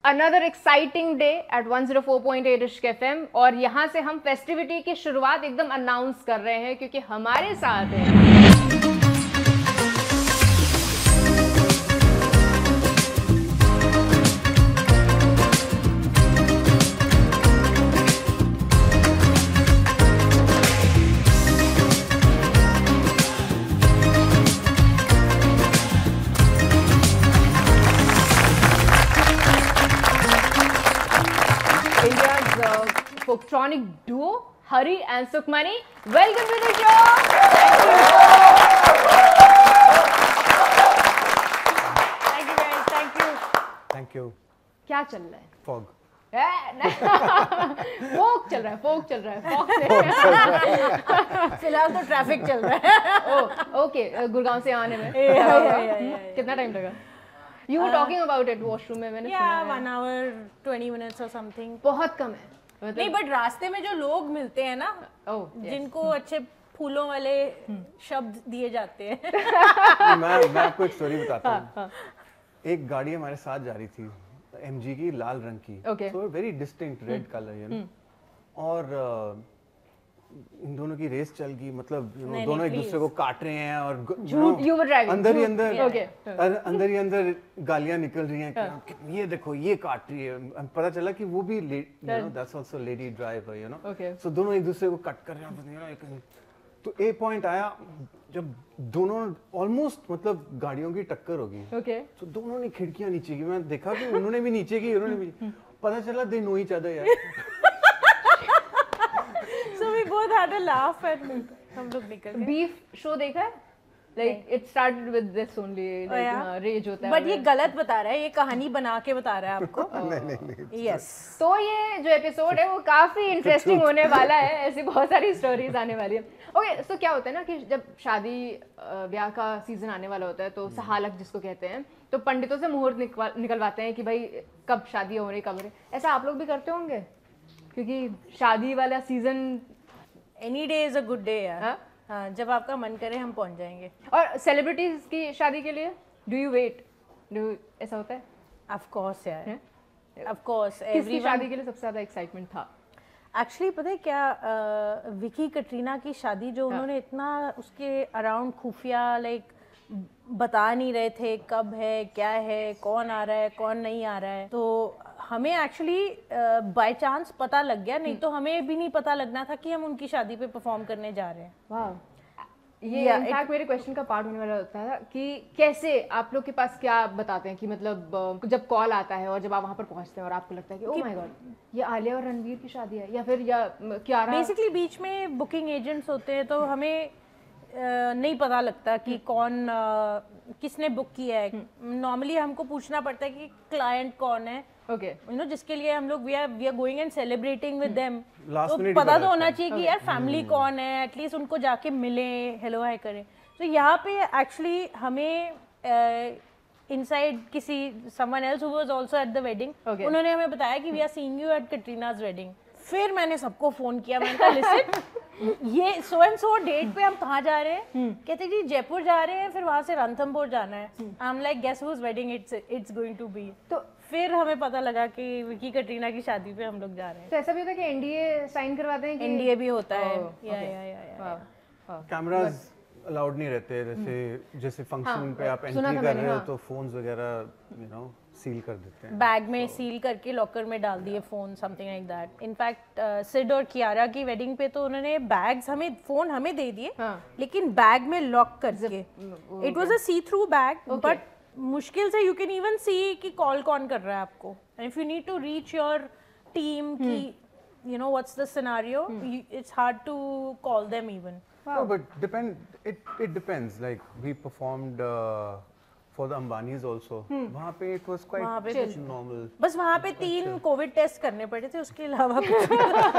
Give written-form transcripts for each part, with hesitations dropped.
Another exciting day at 104.8 इश्क FM और यहाँ से हम फेस्टिविटी की शुरुआत एकदम अनाउंस कर रहे हैं क्योंकि हमारे साथ है Folktronic duo Hari and Sukhmani. Welcome to the show. Thank you guys. Thank you. Thank you. क्या चल रहा है? Fog. फोक चल रहा है. फोक चल रहा है. फोक से. फिलहाल तो ट्रैफिक चल रहा है. ओके. गुड़गांव से आने में. कितना टाइम लगा? You were talking about it washroom में मैंने सुना है. 1 hour 20 minutes or something. बहुत कम है. नहीं बट रास्ते में जो लोग मिलते हैं ना जिनको अच्छे फूलों वाले शब्द दिए जाते हैं मैं आपको एक स्टोरी बताता हूँ. एक गाड़ी हमारे साथ जा रही थी MG की लाल रंग की, so very distinct red colour you know, और इन दोनों की रेस चल गई. मतलब दोनों एक दूसरे को काट रहे हैं और अंदर ही अंदर गालियां निकल रही हैं कि ये देखो ये काट रही है. पता चला कि वो भी that's also lady driver you know. So दोनों एक दूसरे को कट कर रहे हैं. तो एक पॉइंट आया जब दोनों ऑलमोस्ट मतलब गाड़ियों की टक्कर होगी. तो दोनों ने खिड़कियां नीचे की. मैं देखा कि उन्होंने भी नीचे की, उन्होंने भी. पता चला दे नो ईच अदर यार. So we both had a laugh and हम लोग निकल गए. Beef show देखा है? Like it started with this only. Like rage होता है. But ये गलत बता रहा है. ये कहानी बना के बता रहा है आपको. नहीं. Yes. तो ये जो एपिसोड है वो काफी इंटरेस्टिंग होने वाला है. ऐसी बहुत सारी स्टोरीज आने वाली है. ओके, सो क्या होता है ना कि जब शादी ब्याह का सीजन आने वाला होता है तो सहालक जिसको कहते हैं, तो पंडितों से मुहूर्त निकलवाते हैं कि भाई कब शादी हो रही, कब हो रही. ऐसा आप लोग भी करते होंगे क्योंकि शादी वाला season. Any day is a good day यार. हाँ, जब आपका मन करे हम पहुंच जाएंगे. और सेलिब्रिटीज की शादी के लिए डू यू वेट? ऐसा होता है? ऑफ कोर्स यार, ऑफ कोर्स. किसकी शादी के लिए सबसे ज्यादा एक्साइटमेंट था? एक्चुअली पता है क्या, विकी कटरीना की शादी जो उन्होंने इतना उसके अराउंड खुफिया लाइक बता नहीं रहे थे कब है, क्या है, कौन आ रहा है, कौन नहीं आ रहा है. तो हमें एक्चुअली बाय चांस पता लग गया. नहीं तो हमें भी नहीं पता लगना था कि हम उनकी शादी पे परफॉर्म करने जा रहे हैं. वाह. ये इनफैक्ट मेरे क्वेश्चन का पार्ट होने वाला होता है कि कैसे आप लोग के पास क्या बताते हैं कि मतलब जब कॉल आता है और जब आप वहाँ पर पहुँचते हैं और आपको लगता है कि ओह माय गॉड ये आलिया और रणवीर की शादी है, या फिर या कियारा. बेसिकली बीच में बुकिंग एजेंट्स होते हैं तो हमें नहीं पता लगता कि कौन किसने बुक किया है. नॉर्मली हमको पूछना पड़ता है कि क्लाइंट कौन है. यू नो जिसके लिए हम लोग we are going and celebrating with them. तो पता तो होना चाहिए कि यार फैमिली कौन है, एटलीस्ट उनको जाके मिले, हेलो हाय करें. तो यहाँ पे एक्चुअली हमें इनसाइड किसी someone else who was also at the wedding, उन्होंने हमें बताया कि we are seeing you at Katrina's wedding. फिर मैंने सबको फोन किया. मैंने कहा लिसन ये सो एंड सो डेट पे हम कहाँ जा रहे हैं. कहते जी जयपुर जा रहे हैं, फिर वहाँ से रणथंभौर जाना है. I am like guess whose wedding it's going to be. तो फिर हमें पता लगा कि विकी कटरीना की शादी पे हम लोग जा रहे हैं. तो ऐसा भी होता है कि एनडीए साइन करवाते हैं कि एनडीए भी होता है. या कैमरास अलाउड नहीं रहते. जैसे फंक्शन पे आप एंट्री कर रहे हो तो फोन्स वगैरह यू नो सील कर देते हैं. बैग में सील करके लॉकर में डाल दिए phone, something like that. In fact Sid और कियारा की वेडिंग पे तो उन्होंने बैग्स हमें फोन हमें दे दिए, लेकिन बैग में लॉक करके. It was a see through bag, but मुश्किल से यू कैन इवन सी कि कॉल कौन कर रहा है आपको. And if you need to reach your team की you know what's the scenario, it's hard to call them even. No, but it depends. Like we performed for the Ambanis also. वहाँ पे it was quite normal. बस वहाँ पे 3 Covid test करने पड़े थे, उसके अलावा कुछ.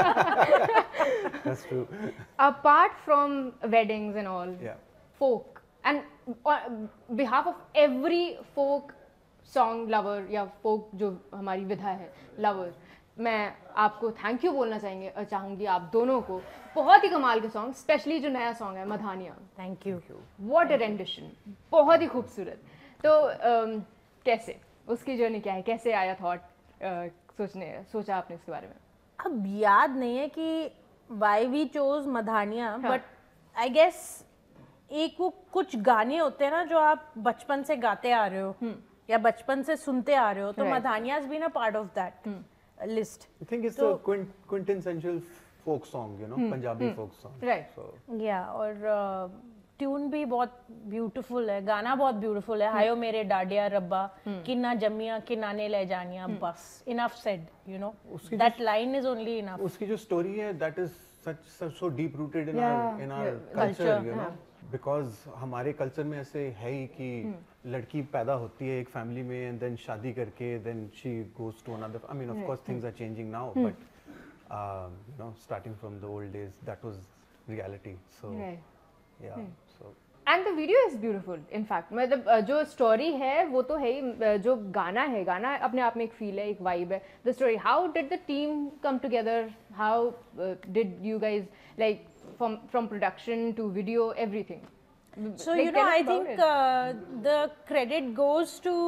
That's true. Apart from weddings and all, folk and on behalf of every folk song lover या folk जो हमारी विधा है lover, मैं आपको थैंक यू बोलना चाहूँगी आप दोनों को. बहुत ही कमाल के सॉन्ग, स्पेशली जो नया सॉन्ग है Madhaniya. Thank you. What a rendition, बहुत ही खूबसूरत. तो कैसे उसकी जर्नी क्या है, कैसे आया थॉट सोचा आपने इसके बारे में? अब याद नहीं है कि why we chose मधानिया, but I guess एक वो कुछ गाने होते हैं ना जो आप बचपन से गाते आ रहे हो या बचपन से सुनते आ रहे हो, तो Madhaniya has been a part of that list. I think it's the quintessential folk song, you know, Punjabi folk song. Right. So Yeah, और ट्यून भी बहुत ब्यूटीफुल है, गाना बहुत ब्यूटीफुल है. हायो मेरे डाडिया रब्बा किन्ना जमिया किन्नाने ले जानिया, बस enough said, you know, that line is only enough. उसकी जो स्टोरी है that is such so deep rooted in our culture, you know, because हमारे कल्चर में ऐसे है ही कि लड़की पैदा होती है एक फैमिली में and then शादी करके then she goes to another. I mean, of course things are changing now, but you know, starting from the old days that was reality. So yeah. So and the video is beautiful. In fact मतलब जो story है वो तो है ही, जो गाना है, गाना अपने आप में एक फील है, एक वाइब है. The story, how did the team come together, how did you guys like from production to video, everything? So you know, I think the credit goes to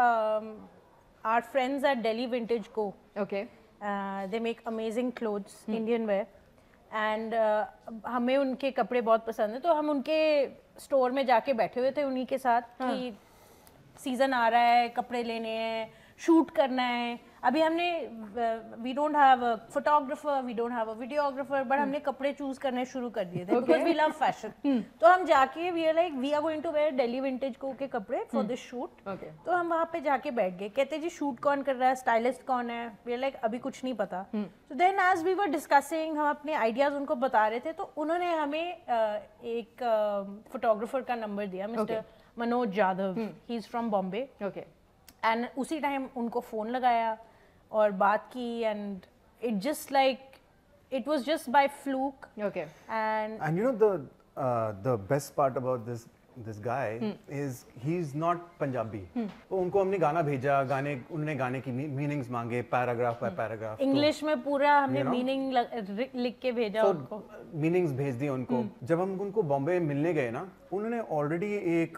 our friends at Delhi Vintage Co. Okay. They make amazing clothes, Indian wear. And हमें उनके कपड़े बहुत पसंद है, तो हम उनके store में जाके बैठे हुए थे उन्हीं के साथ कि सीज़न आ रहा है, कपड़े लेने हैं, शूट करना है. अभी हमने we don't have a photographer, we don't have a videographer, but हमने कपड़े चूज करने शुरू कर दिए थे बिकॉज वी लव फैशन. तो हम जाके we are like we are going to wear Delhi vintage को के कपड़े फॉर दिस शूट. तो हम वहाँ पे जाके बैठ गए, कहते जी शूट कौन कर रहा है, स्टाइलिस्ट कौन है. वी आर लाइक अभी कुछ नहीं पता. तो then as we were discussing, हम अपने आइडियाज उनको बता रहे थे, तो उन्होंने हमें एक फोटोग्राफर का नंबर दिया, mister Manoj Yadav. He is from Bombay. And उसी टाइम उनको फोन लगाया और बात की, and it just like it was just by fluke. Okay. And you know the best part about this guy is he's not Punjabi. तो उनको हमने गाना भेजा, उन्होंने गाने की मीनिंग्स मांगे, पैराग्राफ बाय पैराग्राफ, इंग्लिश में पूरा हमने मीनिंग लिख के भेजा उनको, मीनिंग्स भेज दिए उनको. जब हम उनको बॉम्बे मिलने गए ना, उन्होंने ऑलरेडी एक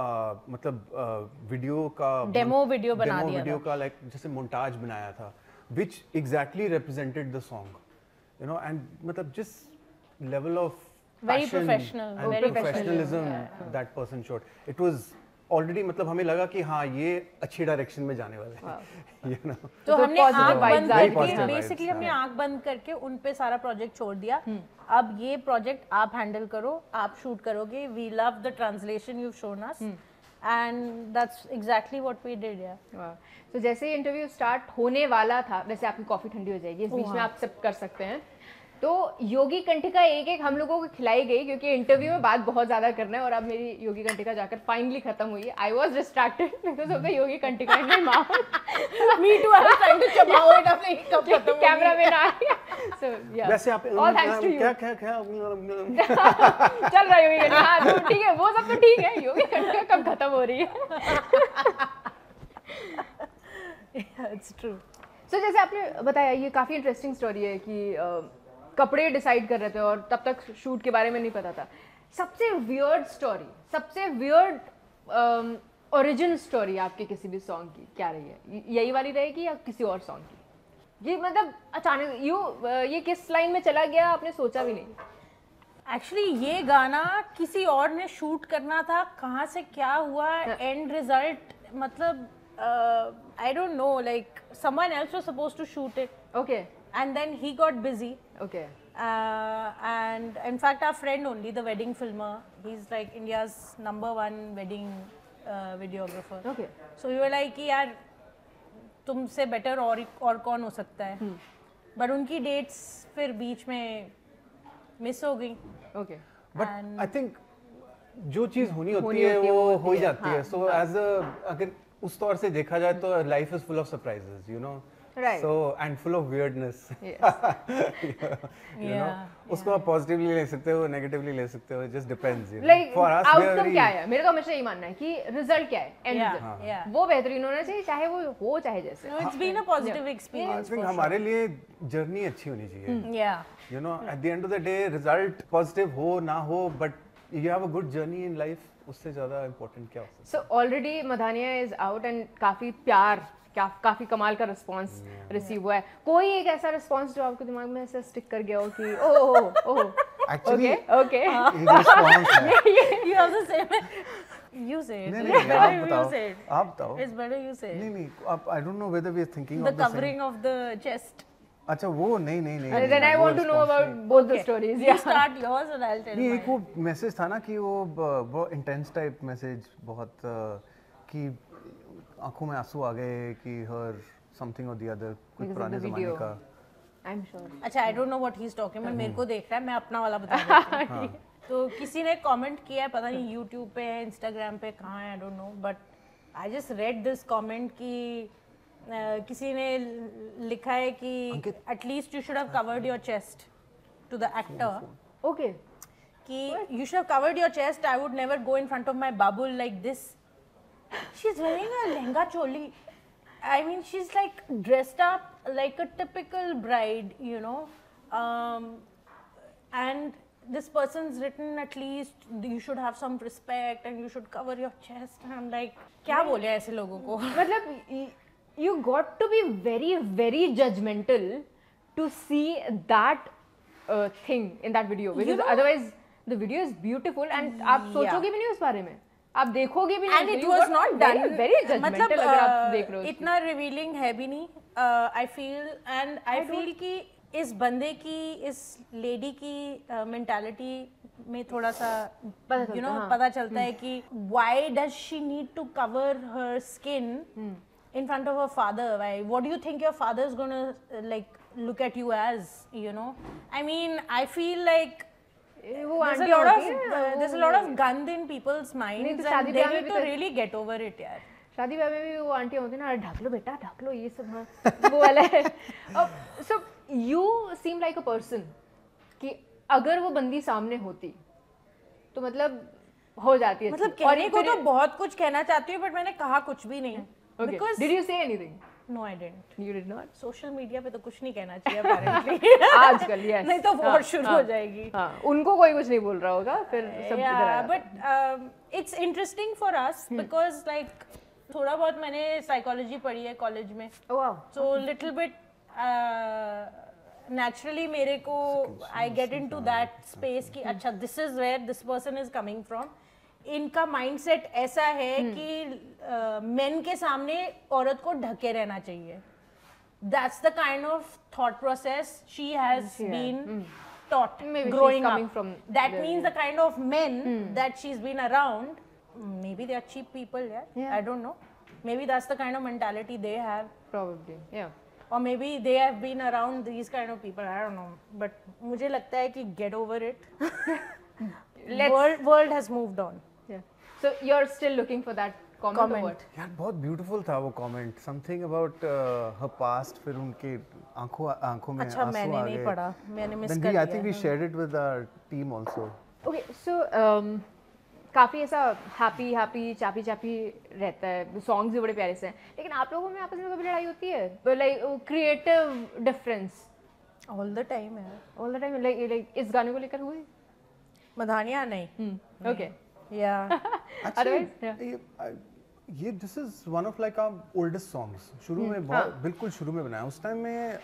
मतलब वीडियो का डेमो वीडियो बना दिया, वीडियो का लाइक जैसे मोन्टाज बनाया था, which exactly represented the song, you know, and मतलब जिस level of very professional and very professionalism that person showed, it was already मतलब हमें लगा कि हाँ ये अच्छी डायरेक्शन में जाने वाला है. You know, तो हमने आँख बंद करके basically हमने आँख बंद करके उन पे सारा प्रोजेक्ट छोड़ दिया. अब ये प्रोजेक्ट आप हैंडल करो, आप शूट करोगे. We love the translation you shown us, and that's exactly what we did. या तो जैसे ही इंटरव्यू स्टार्ट होने वाला था, वैसे आपकी कॉफी ठंडी हो जाएगी, इस बीच में आप सब कर सकते हैं. तो योगी कंटिका एक एक हम लोगों को खिलाई गई, क्योंकि इंटरव्यू में बात बहुत ज्यादा करना है, और अब मेरी योगी कंटिका जाकर फाइनली खत्म हुई है. I was distracted because of the योगी कंटिका in my mouth. Me too, I was trying to चबाओ इट, अपने कब खत्म हो कैमरा में ना आया. सो या वैसे आप ऑल थैंक्स टू यू. क्या चल रहा है योगी कंटिका. हाँ तो ठीक है, वो सब तो ठीक है. योगी कंटिका कब खत्म हो रही है? It's true. सो जैसे आपने बताया, ये काफ़ी इंटरेस्टिंग स्टोरी है कि कपड़े डिसाइड कर रहे थे और तब तक शूट के बारे में नहीं पता था. सबसे वियर्ड स्टोरी, सबसे वियर्ड ओरिजिन स्टोरी आपके किसी भी सॉन्ग की क्या रही है? यही वाली रहेगी या किसी और सॉन्ग की? ये मतलब अचानक ये किस लाइन में चला गया, आपने सोचा भी नहीं? एक्चुअली ये गाना किसी और ने शूट करना था, कहाँ से क्या हुआ, एंड रिजल्ट मतलब I don't know, like someone else was supposed to shoot it. Okay. And then he got busy. Okay. And in fact our friend only, the wedding filmer, he's like India's #1 wedding videographer. Okay. So we were like कि यार तुमसे better और कौन हो सकता है. But उनकी dates फिर बीच में मिस हो गई. Okay. But I think जो चीज़ होनी होती है वो हो ही जाती है. So as a अगर उस तौर से देखा जाए तो life is full of surprises, you know. Right. So and full of weirdness. Yes. you know, उसको आप पॉजिटिवली ले सकते हो, नेगेटिवली ले सकते हो, just depends. You know. Like For us, outcome क्या है? मेरे को हमेशा यही मानना है कि रिजल्ट क्या है, एंड yeah. वो बेहतरीन होना चाहिए, चाहे वो हो चाहे जैसे. No, it's been a positive experience. I think हमारे लिए जर्नी अच्छी होनी चाहिए. Yeah. You know, at the end of the day, result positive हो ना हो, but you have a good journey in life. उससे ज़्यादा important क्या हो सकता है? So already मधानिया is out and काफी प्यार काफी कमाल का रिस्पांस रिसीव हुआ है। कोई एक ऐसा रिस्पांस जो आपके दिमाग में ऐसे स्टिक कर गया हो कि ओह एक्चुअली ओके एक रिस्पांस है। You also say it. You say it. नहीं, It's better आप if you बताओ, say it. आप बताओ। It's better you say it. नहीं आप I don't know whether we are thinking The of the same. covering of the chest. अच्छा वो नहीं then I want to know about both the stories. You start yours and I'll tell नहीं mine. एक वो message था ना कि वो इंटेंस टाइप मैसेज बहुत कि आंखों में आंसू आ गए कि हर समथिंग और द अदर कुछ पुराने ज़माने का। I'm sure. अच्छा I don't know what he's talking about. मेरे को देख रहा है, मैं अपना वाला बता देती हूँ। तो किसी ने कमेंट किया है, पता नहीं YouTube पे है, Instagram पे कहाँ है, I don't know, but I just read this comment कि किसी ने लिखा है कि at least you should have covered your chest to the actor. Okay. कि you should have covered your chest. I would never go in front of my babul like this. She's wearing a lehenga choli. I mean, she's like dressed up like a typical bride, you know. And this person's written at least you should have some respect and you should cover your chest. And I'm like, क्या बोले ऐसे लोगों को? मतलब you got to be very very judgmental to see that thing in that video because otherwise the video is beautiful and आप सोचोगे भी नहीं उस बारे में, आप देखोगे भी नहीं। And it was not done very judgmental अगर आप देख रहे हो। इतना revealing है भी नहीं। I feel and I feel कि इस बंदे की इस लेडी की मेंटालिटी में थोड़ा सा you know पता चलता है कि why does she need to cover her skin in front of her father? Why? What do you think your father is gonna like look at you as? You know, I mean, I feel like there's a lot of gand in people's minds, and they need to really get over it, यार. शादी ब्याह में भी वो aunty होती है ना, ढक लो बेटा ढक लो, ये सब हाँ वो वाला है। So you seem like a person कि अगर वो बंदी सामने होती तो मतलब हो जाती है। मतलब कहने को तो बहुत कुछ कहना चाहती हूँ, but मैंने कहा कुछ भी नहीं। Okay. Because did you say anything? No, I didn't. You did not. Social media पे तो कुछ नहीं कहना चाहिए apparently. आजकल yes. नहीं तो वॉर शुरू हो जाएगी। हाँ, उनको कोई कुछ नहीं बोल रहा होगा, फिर सब इधर आ जाता है। But it's interesting for us because like थोड़ा बहुत मैंने साइकोलॉजी पढ़ी है कॉलेज में। Oh wow. So little bit naturally मेरे को I get into that space कि अच्छा this is where this person is coming from. इनका माइंडसेट ऐसा है कि मेन के सामने औरत को ढके रहना चाहिए। That's the kind of thought process she has been taught growing up. That means the kind of men that she's been around, maybe they are cheap people, yeah? I don't know. Maybe that's the kind of mentality they have. Probably, yeah. Or maybe they have been around these kind of people, I don't know. But मुझे लगता है कि get over it. World has moved on. Yeah. So you're still looking for that comment. Or what? यार बहुत beautiful था वो comment. Something about her past. फिर उनके आंखों में अच्छा मैंने नहीं पढ़ा, मैंने मिस कर दिया। दिया। I think we shared it with our team also. Okay, so काफी ऐसा हैप्पी चैपी रहता है, सॉन्ग्स भी बड़े प्यारे से हैं, लेकिन आप लोगों में आपस में कभी लड़ाई होती है? Like creative difference? All the time है, ऑल द टाइम। लाइक इस गाने को लेकर हुई? मधानिया नहीं। ओके या ये this is one of like our oldest songs. शुरू में बहुत बिल्कुल शुरू में बनाया, उस टाइम में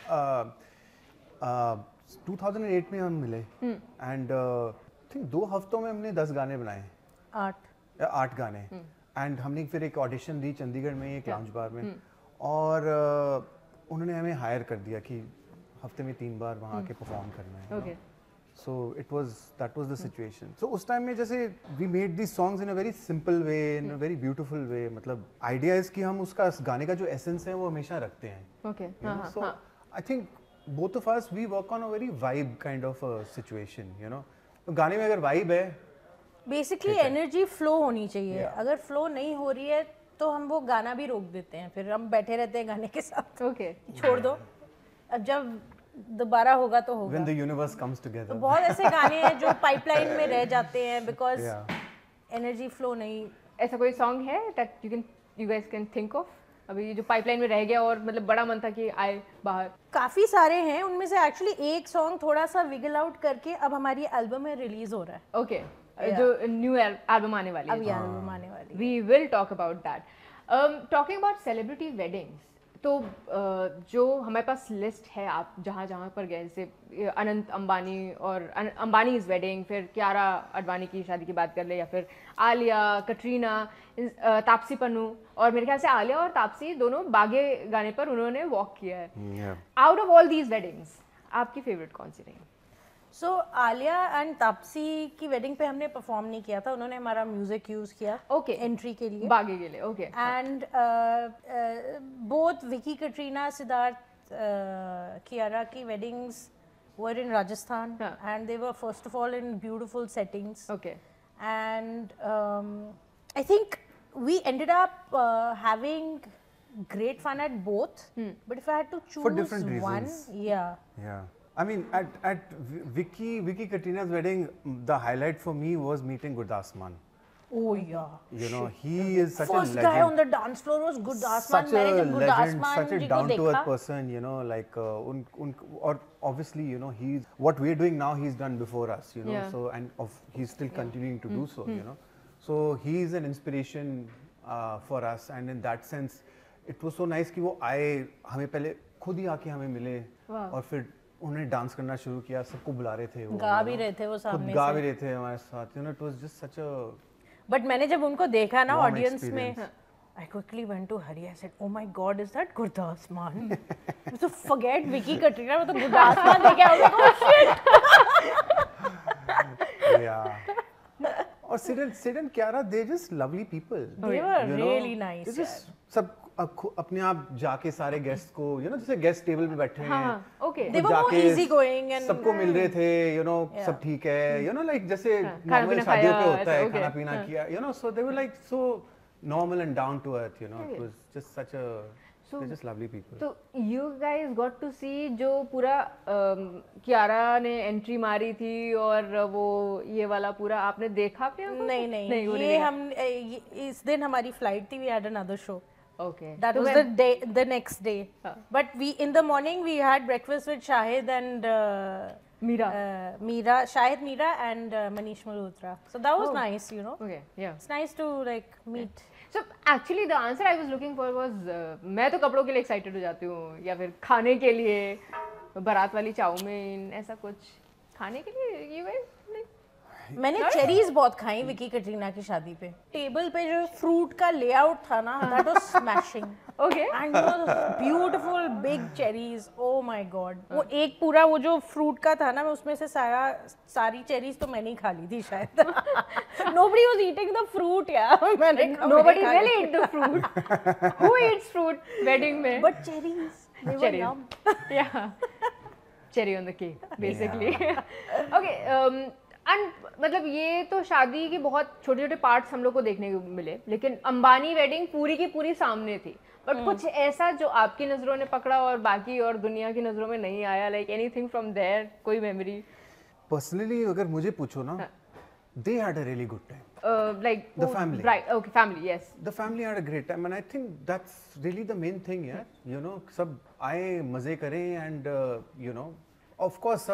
2008 में हम मिले एंड थिंक 2 हफ्तों में हमने 10 गाने बनाए, 8 गाने। एंड हमने फिर एक ऑडिशन दी चंडीगढ़ में एक लाउंज बार में, और उन्होंने हमें हायर कर दिया कि हफ्ते में 3 बार वहाँ आके परफॉर्म करना है। So that was the situation. So उस टाइम में जैसे we made these songs in a very simple way, in a very beautiful way. मतलब idea is कि हम उसका गाने का जो essence है वो हमेशा रखते हैं। Okay. So I think both of us we work on a very vibe kind of a situation, you know. तो गाने में अगर vibe है, basically energy flow होनी चाहिए। अगर flow नहीं हो रही है तो हम वो गाना भी रोक देते हैं, फिर हम बैठे रहते हैं गाने के साथ। Okay. छोड़ दो, अब जब दोबारा होगा तो होगा। When the universe comes together. तो बहुत ऐसे गाने हैं जो पाइपलाइन में रह जाते हैं बिकॉज एनर्जी फ्लो नहीं। ऐसा कोई सॉन्ग है that you guys can think of अभी जो पाइपलाइन में रह गया और मतलब बड़ा मन था कि आए बाहर? काफी सारे हैं, उनमें से एक्चुअली एक सॉन्ग थोड़ा सा विगल आउट करके अब हमारी एल्बम में रिलीज हो रहा है। ओके, जो न्यू एल्बम आने वाली है। अभी एल्बम आने वाली है। We will talk about that. Talking about celebrity weddings, तो जो हमारे पास लिस्ट है, आप जहाँ जहाँ पर गए, जैसे अनंत अंबानी और अंबानीज़ वेडिंग, फिर कियारा अडवाणी की शादी की बात कर ले, या फिर आलिया, कटरीना, तापसी पन्नू, और मेरे ख्याल से आलिया और तापसी दोनों बागे गाने पर उन्होंने वॉक किया है। Out of all these weddings आपकी फेवरेट कौन सी रही? सो आलिया एंड तापसी की वेडिंग पे हमने परफॉर्म नहीं किया था, उन्होंने हमारा म्यूजिक यूज किया एंट्री के लिए, बागे के लिए। Okay. And both Vicky, Katrina, Sidharth, Kiara की weddings were in Rajasthan, and they were first of all in beautiful settings. Okay. And I think we ended up having great fun at both, but if I had to choose for different reasons. yeah I mean, at Vicky Katrina's wedding, the highlight for me was meeting Gurdas Maan. Oh yeah, you know, he is such first a legend. guy on the dance floor was Gurdas Maan. Such a legend, such a ji ko down to earth dekha. person, you know, like or obviously, you know, he's what we're doing now, he's done before us, you know, so and he's still continuing to do so, you know. So he is an inspiration for us, and in that sense, it was so nice कि वो आए, हमें पहले खुद ही आके हमें मिले, और फिर उन्हें डांस करना शुरू किया, सबको बुला रहे थे, वो गा भी रहे थे, वो सामने से गा भी रहे थे हमारे साथ, you know, it was just such a. But मैंने जब उनको देखा ना ऑडियंस में, I quickly went to Hari. I said, "Oh my God, is that Gurdas Maan?" So forget Vicky, Katrina, मैं तो Gurdas Maan देखे आई, oh shit. Yeah. और Sid and Kiara, they're just lovely people. They were really nice. They just सब अपने आप जाके सारे guest को, you know, जैसे गेस्ट टेबल पे बैठे हैं, okay, they were more easy going and सबको मिल रहे थे, you know, सब ठीक है, you know, like जैसे नॉर्मल शादियों पे होता है, खाना पीना किया, you know, so they were like so normal and down to earth, you know, it was just such a. They're just lovely people. So you guys got to see जो पूरा कियारा ने एंट्री मारी थी, और वो ये वाला पूरा आपने देखा अपने आंखों से? नहीं, ये हम इस दिन हमारी फ्लाइट थी, we had another show. Okay. That was the next day. But we in the morning we had breakfast with Shahid and Shahid, Meera and Manish Malhotra. So that was nice, you know. Okay, yeah. It's nice to like meet. So actually the answer I was looking for was मैं तो कपड़ों के लिए excited हो जाती हूँ, या फिर खाने के लिए, बारात वाली चाउमीन, ऐसा कुछ खाने के लिए you guys like? मैंने चेरीज बहुत खाई विकी कटरीना की शादी पे, टेबल पे जो फ्रूट का लेआउट था ना, that was smashing. Okay. And those beautiful big cherries, oh my god. वो एक पूरा वो जो फ्रूट का था ना, मैं उसमें से सारी चेरीज तो मैंने ही खा ली थी शायद. Nobody was eating the fruit, यार. Nobody will eat the fruit. Who eats fruit wedding में? But cherries, they were yum. Yeah. Cherry on the cake, basically. Okay. मतलब ये तो शादी के बहुत छोटे छोटे पार्ट्स हम लोग को देखने को मिले, लेकिन अंबानी वेडिंग पूरी की पूरी सामने थी, बट कुछ ऐसा जो आपकी नजरों ने पकड़ा और बाकी और दुनिया की नजरों में नहीं आया, लाइक एनीथिंग फ्रॉम देयर, कोई मेमोरी? पर्सनली अगर मुझे पूछो ना, they had a really good time. Like the family. Right, okay, family, yes. The family had a great time, and I think that's really the main thing, yeah. You know, सब आए मजे करें, and you know, of course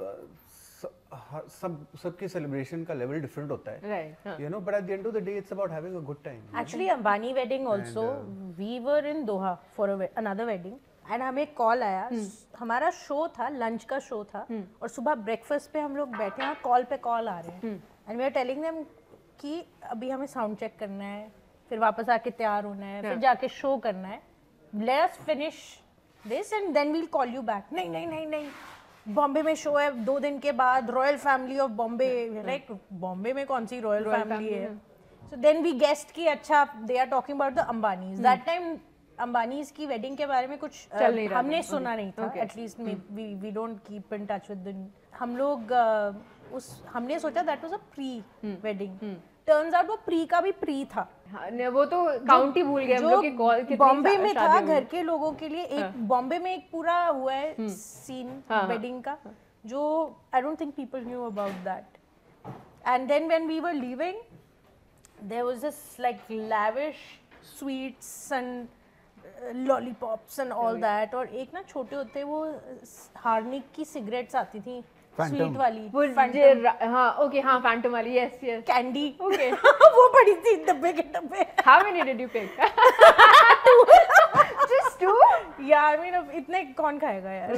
सबके celebration का level different होता है, right, you know, but at the end of the day it's about having a good time. Actually Ambani wedding also, we were in Doha for another wedding, and हमें call आया, हमारा show था, lunch का show था, और सुबह breakfast पे हम लोग बैठे हैं, कॉल पे कॉल आ रहे हैं, and we are telling them कि अभी हमें साउंड चेक करना है, फिर वापस आके तैयार होना है, फिर जाके शो करना है, let us finish this and then we will call you back. नहीं, बॉम्बे में शो है 2 दिन के बाद, royal family of Bombay. Like Bombay में कौन सी रॉयल फैमिली है? सो देन वी गेस्ट की अच्छा they are talking about the Ambanis. That time Ambanis की वेडिंग के बारे में कुछ हमने सुना नहीं था, at least we don't keep in touch with. हम लोग हमने सोचा that was a pre wedding, turns out वो प्री का भी प्री था. वो तो काउंट ही भूल गए हम लोग कि कॉल कितनी बॉम्बे में था घर के लोगों के लिए. एक बॉम्बे में एक पूरा हुआ है सीन वेडिंग का, जो I don't think people knew about that. And then when we were leaving there was this like lavish sweets and lollipops and all that. और एक ना छोटे होते वो हार्निक की सिगरेट्स आती थी, स्वीट वाली, फैंटम वाली, यस कैंडी. ओके. वो पड़ी थी डब्बे के डब्बे. How many did you pick? Just two? Yeah, I mean अब इतने कौन खाएगा यार?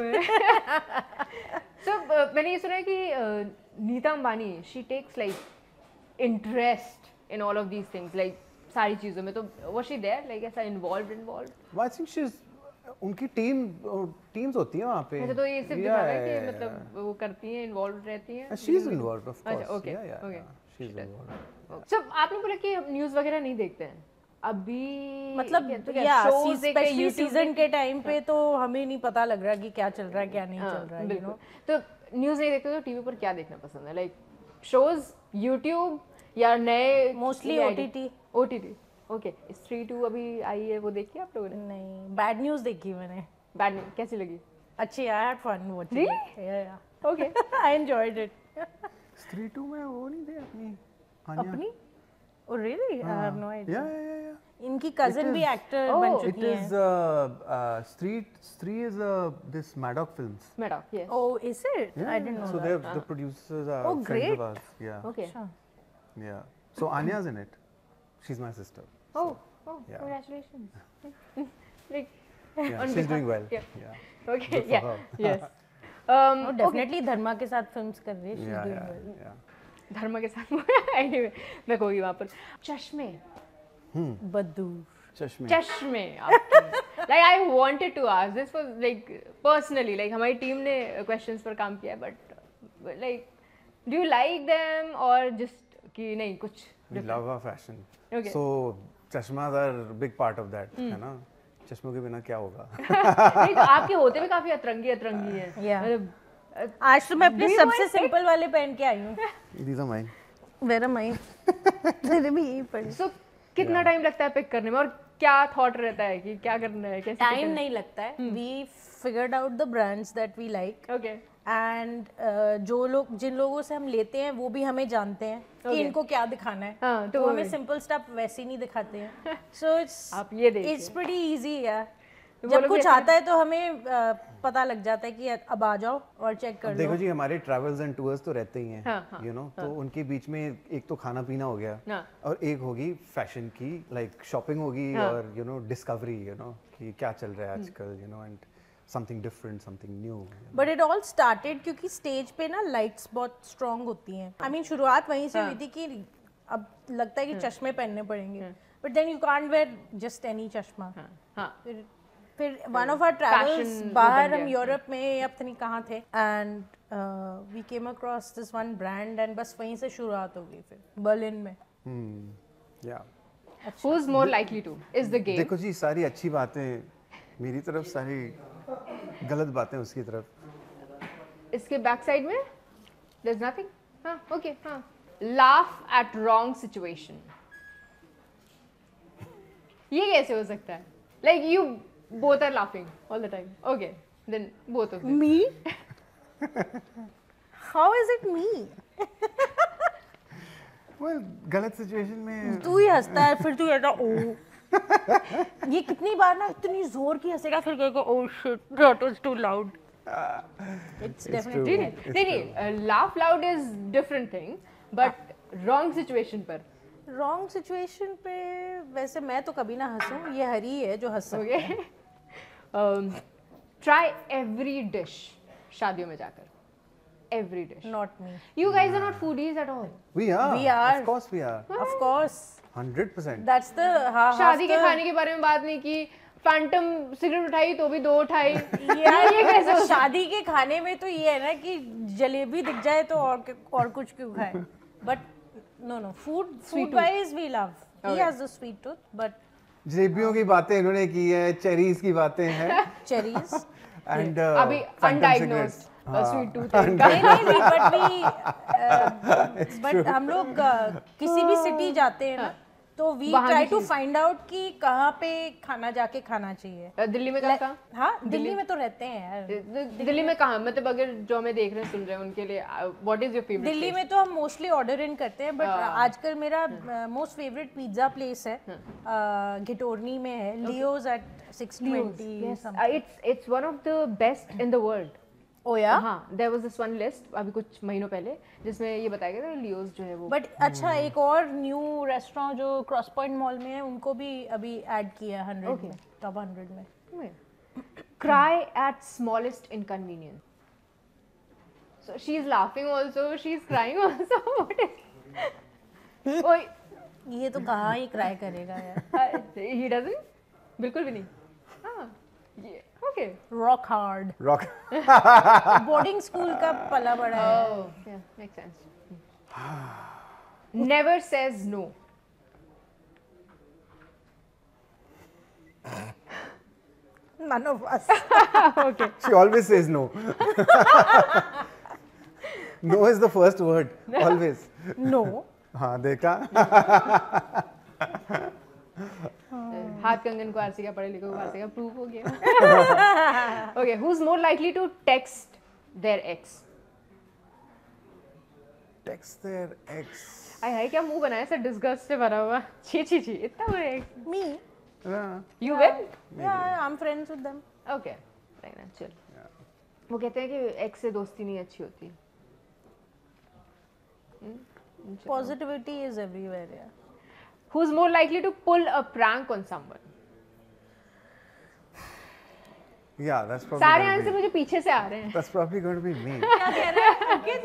So मैंने ये सुना है कि Nita Ambani she takes like interest in all of these things, like सारी चीजों में, तो was she there like ऐसा involved? Well, I think she's उनकी टीम्स होती हैं वहाँ पे। अच्छा, तो ये सिर्फ दिखा रहा है कि मतलब वो करती हैं, इन्वॉल्व रहती हैं। She's involved of course. अच्छा, okay, yeah, okay. she's involved. So आपने बोला कि हम न्यूज़ वगैरह नहीं देखते हैं अभी, मतलब या स्पेशली सीजन के टाइम पे तो हमें नहीं पता लग रहा कि क्या चल रहा है क्या नहीं चल रहा है, you know? तो न्यूज़ नहीं देखते तो टीवी पर क्या देखना पसंद है, लाइक शोज, यूट्यूब या नए? Mostly OTT. ओके, स्त्री 2 अभी आई है, वो देखी आप लोगों ने? नहीं, बैड न्यूज़ देखी मैंने। बैड न्यूज़ कैसी लगी? अच्छी, I had fun watching. Really? Yeah. Okay, I enjoyed it. स्त्री 2 में वो नहीं थे अपनी अपनी? Oh really? I have no idea. Yeah. इनकी कजिन भी एक्टर बन चुकी हैं। It is Stree is this Maddox Films. Maddox, yes. Oh, is it? Yeah, I didn't know so that. the producers are Oh, friends great. of ours. Yeah. Okay. Yeah. So Anya's in it. She's my sister. Oh, Yeah. congratulations. Like, Yeah, on she's doing well. Yeah. Okay, Good for yeah, her. yes. Oh, definitely धर्मा के साथ films कर रही है, she's Yeah, doing yeah, well. yeah. धर्मा के साथ anyway, मैं कहूँगी वहाँ पर चश्मे। बदूर। चश्मे like I wanted to ask this was like personally, like हमारी टीम ने questions पर काम किया, but like do you like them or just कि नहीं कुछ? We love our fashion. Okay. So chashmas are a big part of that, है ना? चश्मों के बिना क्या होगा? नहीं, तो आपके होते भी काफी अतरंगी हैं। Yeah. मतलब आज तो मैं अपने सबसे सिंपल वाले पहन के आई हूँ। These are mine. Where am I? मेरे भी यही पड़े। so कितना टाइम लगता है पिक करने में और क्या थॉट रहता है कि क्या करना है, कैसे? टाइम नहीं लगता है। We figured out the brands that we like. Okay. And जिन लोगों से हम लेते हैं वो भी हमें जानते हैं कि इनको क्या दिखाना है। हाँ, तो हमें सिंपल स्टफ वैसे ही नहीं दिखाते हैं। सो आप ये देखिए, इट्स प्रीटी इजी यार। जब कुछ आता है तो हमें पता लग जाता है कि अब आ जाओ और चेक कर लो। देखो जी, हमारे ट्रैवल्स एंड टूर्स तो रहते ही हैं, हाँ, यू नो, तो उनके बीच में एक तो खाना पीना हो गया और एक होगी फैशन की, लाइक शॉपिंग होगी और you know discovery, you know कि क्या चल रहा है आजकल, you know, and something different, something new. But it all started क्योंकि स्टेज पे ना लाइट्स बहुत स्ट्रॉन्ग होती हैं। I mean शुरुआत वहीं से हुई थी कि अब लगता है कि चश्मे पहनने पड़ेंगे, but then you can't wear just any चश्मा। फिर one of our travels बाहर हम यूरोप में या पता नहीं कहाँ थे, and we came across this one brand and बस वहीं से शुरुआत हो गई फिर बर्लिन में। Yeah. Who's more likely to is the game? देखो जी, सारी अच्छी बातें मेरी तरफ, सारी गलत बातें उसकी तरफ। इसके बैक साइड में there's nothing. हाँ, okay, हाँ. Laugh at wrong situation. ये कैसे हो सकता है? Like you both are laughing all the time. Okay, then both of them. Me? How is it me? Well, गलत सिचुएशन में तू ही हंसता है, फिर तू कहता ओ। ये कितनी बार ना इतनी जोर की हंसेगा, फिर कहेगा oh shit that was too loud. It's definitely नहीं, laugh loud is different thing, but wrong situation पर रॉन्ग सिचुएशन पे वैसे मैं तो कभी ना हंसूं, ये हरी है जो हंस सकता है। Try every dish शादियों में जाकर, every dish. Not me. You guys are not foodies at all. We are. We are. Of course we are. Of course. 100%. That's the शादी के खाने के बारे में बात नहीं की, फैंटम सिगरेट उठाई तो भी 2 उठाई। यार ये कैसे? शादी के खाने में तो ये है ना कि जलेबी दिख जाए तो और कुछ क्यों खाए, but no food wise we love. He has a sweet tooth, but जलेबियों की बातें इन्होंने की है, चेरीज की बातें हैं, cherries एंड अभी undiagnosed sweet tooth है। नहीं बट हम लोग किसी भी सिटी जाते हैं ना तो we try to find out कि कहाँ पे जाके खाना चाहिए। दिल्ली में कहाँ? हाँ, दिल्ली में तो रहते हैं यार। दिल्ली में कहाँ, मतलब अगर जो हमें देख रहे हैं सुन रहे हैं उनके लिए what is your favourite? Delhi में तो हम मोस्टली ऑर्डर इन करते हैं, बट आजकल मेरा मोस्ट फेवरेट पिज्जा प्लेस है घिटोरनी में है, Leo's at 620। It's one of the best in the world. Oh yeah हाँ, there was this one list अभी कुछ महीनों पहले जिसमें ये बताया गया था लियोज जो है वो। बट अच्छा, एक और न्यू रेस्टोरेंट जो क्रॉस पॉइंट मॉल में है उनको भी अभी ऐड किया है 100 में, टॉप 100 में। Okay. Cry at smallest inconvenience. So she's laughing also, she's crying also. What is? Oh, ये तो कहाँ ही क्राई करेगा यार. he doesn't? बिल्कुल भी नहीं. हाँ. Okay. Rock hard. Rock. Boarding school का पला बड़ा है. Oh, yeah, makes sense. Never says no. None of us. Okay. She always says no. No is the first word. Always. No. हाँ देखा. हाथ कंगन को आरसी का, पढ़े लिखे को आरसी का, प्रूफ हो गया. Okay, who's more likely to text their ex? Text their ex. हाय क्या मुंह बनाया सर, डिस्गस्ट से भरा हुआ. छी छी छी, इतना बुरा ex. Me. You will? Yeah, I'm friends with them. Okay. Right, chill. वो कहते हैं कि ex से दोस्ती नहीं अच्छी होती. Positivity is everywhere. Yeah. Who's more likely to pull a prank on someone? Yeah, that's probably. सारे आंसर मुझे पीछे से आ रहे हैं. That's probably going to be me. क्या कह रहा है?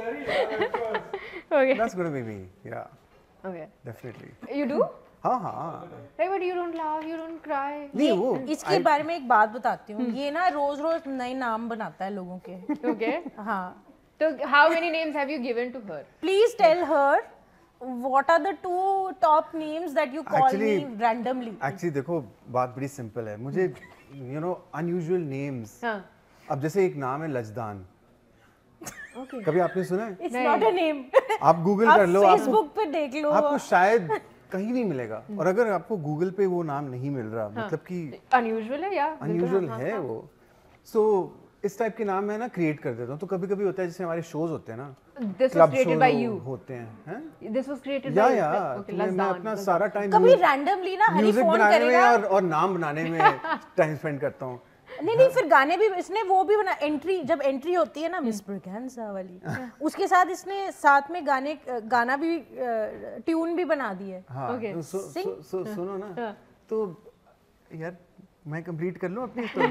Okay. That's going to be me. Yeah. Okay. Definitely. You do? हाँ हाँ. Like, but you don't laugh, you don't cry. नहीं वो. इसके बारे में एक बात बताती हूँ. ये ना रोज रोज नए नाम बनाता है लोगों के. Okay. हाँ. So how many names have you given to her? Please tell her what are the 2 top names that you call Actually, me randomly. Actually देखो बात बड़ी सिंपल है. मुझे unusual names. हाँ. अब जैसे एक नाम है लजदान. Okay. कभी आपने सुना है? It's not a name. आप गूगल कर लो. आप Facebook पे देख लो. आपको शायद कहीं नहीं मिलेगा. और अगर आपको गूगल पे वो नाम नहीं मिल रहा, मतलब कि Unusual है या? अनयूजुअल है वो. सो इस टाइप के नाम मैं ना क्रिएट कर देता हूँ. तो कभी कभी होता है जैसे हमारे शोज होते हैं ना, This was created by you. होते हैं. This was created या by you. या Okay, मैं अपना सारा टाइम कभी रैंडमली ना हरी म्यूजिक फोन बनाने में करेगा. और नाम बनाने में टाइम स्पेंड करता हूँ. नहीं फिर गाने भी इसने वो भी बना. एंट्री जब एंट्री होती है ना मिस ब्रिगेंजा वाली, उसके साथ इसने साथ में गाना भी ट्यून भी बना दी है. हाँ. Okay. सुनो ना. तो यार मैं कंप्लीट कर लूँ अपनी स्टोरी.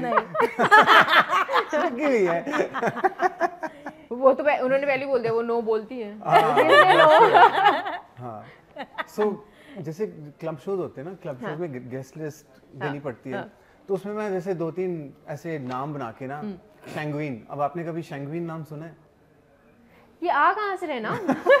नहीं है. वो तो उन्होंने पहले बोल दिया, वो नो बोलती है. हाँ. सो जैसे क्लब शोज होते हैं ना, क्लब शोज में गेस्ट लिस्ट देनी पड़ती है. तो उसमें मैं जैसे 2-3 ऐसे नाम बना के ना, शैंगुइन. अब आपने कभी शैंगुइन नाम सुना है? ये आ कहाँ से रहे ना?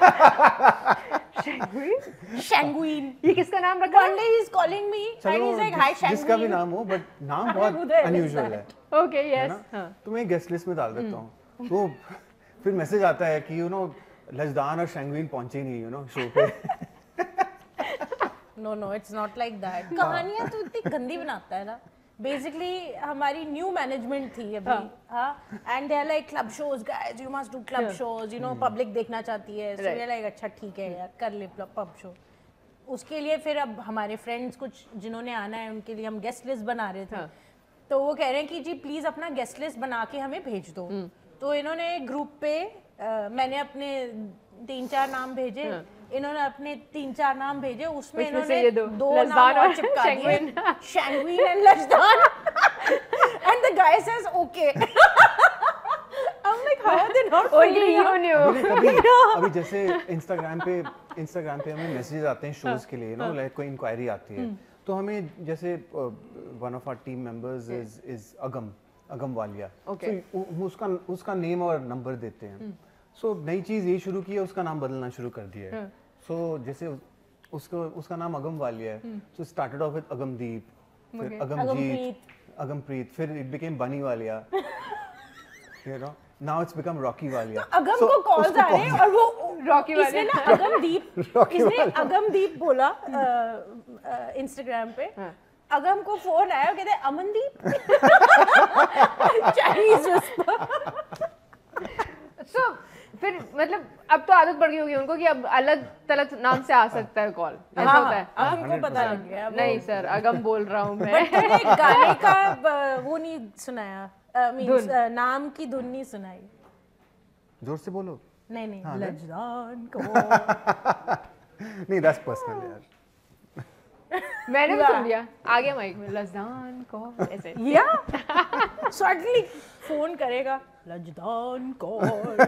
शैंगुइन. ये किसका नाम रखा? One day he's calling me and he's like, hi Shangwin. जिसका भी नाम हो, बट नाम बहुत अनयूजुअल है. Okay, yes. तो मैं गेस्ट लिस्ट में डाल देता हूँ. तो फिर मैसेज आता है कि लजदान और शैंगुइन पहुंचे नहीं शो पे. No, it's not like that. कहानियाँ तो इतनी गंदी बनाता है ना. Basically हमारी न्यू मैनेजमेंट थी अभी. हाँ. And they are like club shows guys, you must do club shows. Public देखना चाहती है. So we are like अच्छा ठीक है यार, कर ले pub show. उसके लिए फिर अब हमारे फ्रेंड्स कुछ जिन्होंने आना है उनके लिए हम गेस्ट लिस्ट बना रहे थे. तो वो कह रहे हैं कि जी प्लीज अपना गेस्ट लिस्ट बना के हमें भेज दो. तो इन्होंने ग्रुप पे मैंने अपने 3-4 नाम भेजे. इन्होंने अपने 3-4 नाम भेजे. उसमें इन्होंने 2 नाम और चिपका दिए. शैंगुइन एंड लजदान. And the guy says okay. I'm like how are they not Only you knew. अभी जैसे इंस्टाग्राम पे हमें मैसेजेस आते हैं शोज के लिए लाइक कोई इंक्वायरी आती है. तो हमें जैसे one of our team members is Agam Walia. उसका नेम और नंबर देते हैं. सो नई चीज ये शुरू की है, उसका नाम बदलना शुरू कर दिया है. सो जैसे उसका नाम अगम वालिया है. So started off with Agamdeep, फिर अगमजीत, अगमप्रीत, फिर it became Bunny Walia. Now it's become Rocky Walia. Agam को कॉल्स आ रहे हैं और वो रॉकी वालिया. इसने ना अगमदीप बोला इंस्टाग्राम पे. अगम को फोन आया, कहते हैं अमनदीप. चाइनीज. So, फिर मतलब अब तो आदत पड़ गई होगी उनको कि अब अलग तलग नाम से आ सकता है कॉल. ऐसा होता है. हमको पता लग गया. नहीं सर, अगम बोल रहा हूँ मैं. गाने का वो नहीं सुनाया. मींस नाम की धुन नहीं सुनाई. जोर से बोलो. नहीं लजदान को. नहीं दैट्स पर्सनल यार. मैंने भी सुन लिया, आ गया माइक में लजदान कौर ऐसे। या सडनली फोन करेगा लजदान Kaur.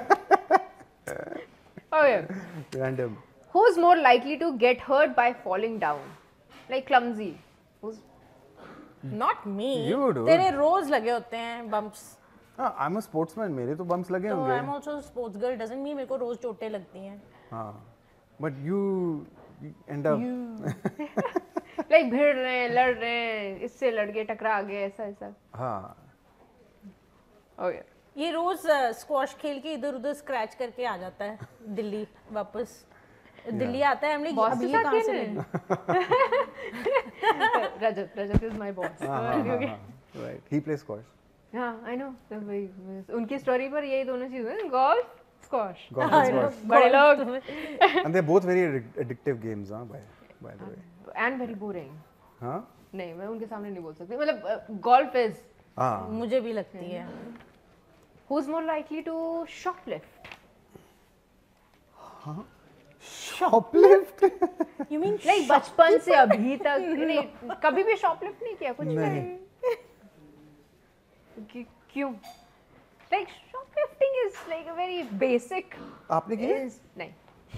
Okay. Random. Who's more likely to get hurt by falling down? Like clumsy. Who's Not me. You do. तेरे रोज लगे होते हैं बम्प्स। I'm a sportsman, मेरे तो bumps लगे तो होंगे। I'm also a sports girl, doesn't mean मेरे को रोज चोटें लगती हैं। हाँ, but you end up like भिड़ रहे हैं, लड़ रहे हैं, इससे लड़ गए, टकरा गए, ऐसा। हाँ। Okay. ये रोज स्क्वॉश खेल के इधर उधर स्क्रैच करके आ जाता है दिल्ली वापस। दिल्ली आता है हमने Boss अभी के ये साथ कहाँ से खेल लगी? रजत is my boss. Right. He plays squash. हाँ, I know. तो वही उनकी स्टोरी पर यही दोनों चीजें हैं, golf, squash. Golf and squash. बड़े लोग And they're both very addictive games, by the way. and very boring. हाँ? नहीं, मैं उनके सामने नहीं बोल सकती, मतलब golf is हाँ। मुझे भी लगती है। who's more likely to shoplift? Shoplift? You mean like बचपन से अभी तक नहीं, कभी भी shoplift नहीं किया कुछ नहीं। क्यों? Like shoplifting is like a very basic. आपने किया? नहीं।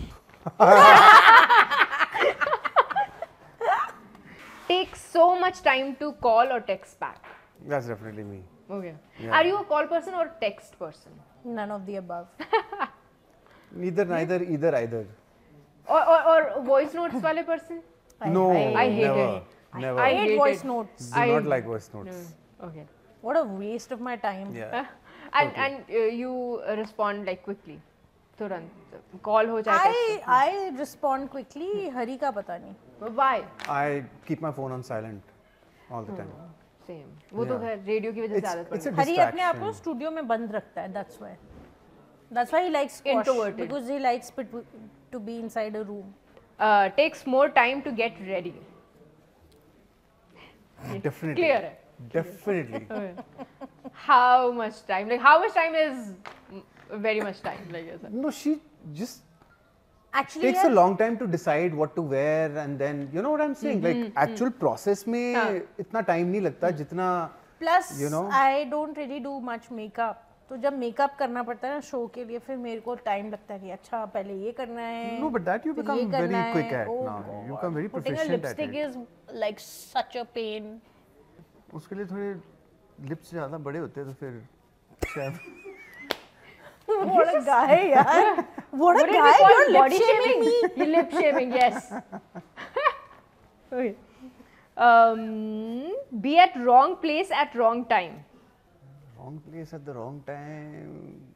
Takes so much time to call or text back. That's definitely me. Okay. Yeah. Are you a call person or text person? none of the above? Neither, either. Or voice notes वाले person? No, I hate never. it. Never. I hate hate voice it. notes. Do not like voice notes. Okay. What a waste of my time. Yeah. And you respond like quickly. तुरंत call हो जाए I respond quickly. हरी का पता नहीं। Why? I keep my phone on silent all the time. Same. वो तो Yeah. खैर radio की वजह से आदत पड़ It's a गई। हरी अपने आप को distraction. स्टूडियो में बंद रखता है। That's why he likes squash, Introverted. because he likes to be inside a room. Takes more time to get ready. Definitely. Clear है? Definitely. How much time? Like how much time is very much time? Like ऐसा. No, she just Actually, takes a यार, long time to decide what to wear and then you know what I'm saying. Like actual process में हाँ. इतना time नहीं लगता जितना plus you know. I don't really do much makeup. तो जब makeup करना पड़ता है ना शो के लिए, फिर मेरे को टाइम लगता है कि अच्छा पहले ये करना है। No, but that you फिर become ये very करना है। quick at Oh now. God. You become very Putting a proficient at lipstick it. is like such a pain. उसके लिए थोड़े lips ज़्यादा बड़े होते हैं तो फिर शायद What a guy, यार. What a Would it guy. be called You're lip body shaming me. You lip shaming, yes. Okay. Be at wrong place at wrong time. wrong place at the wrong time.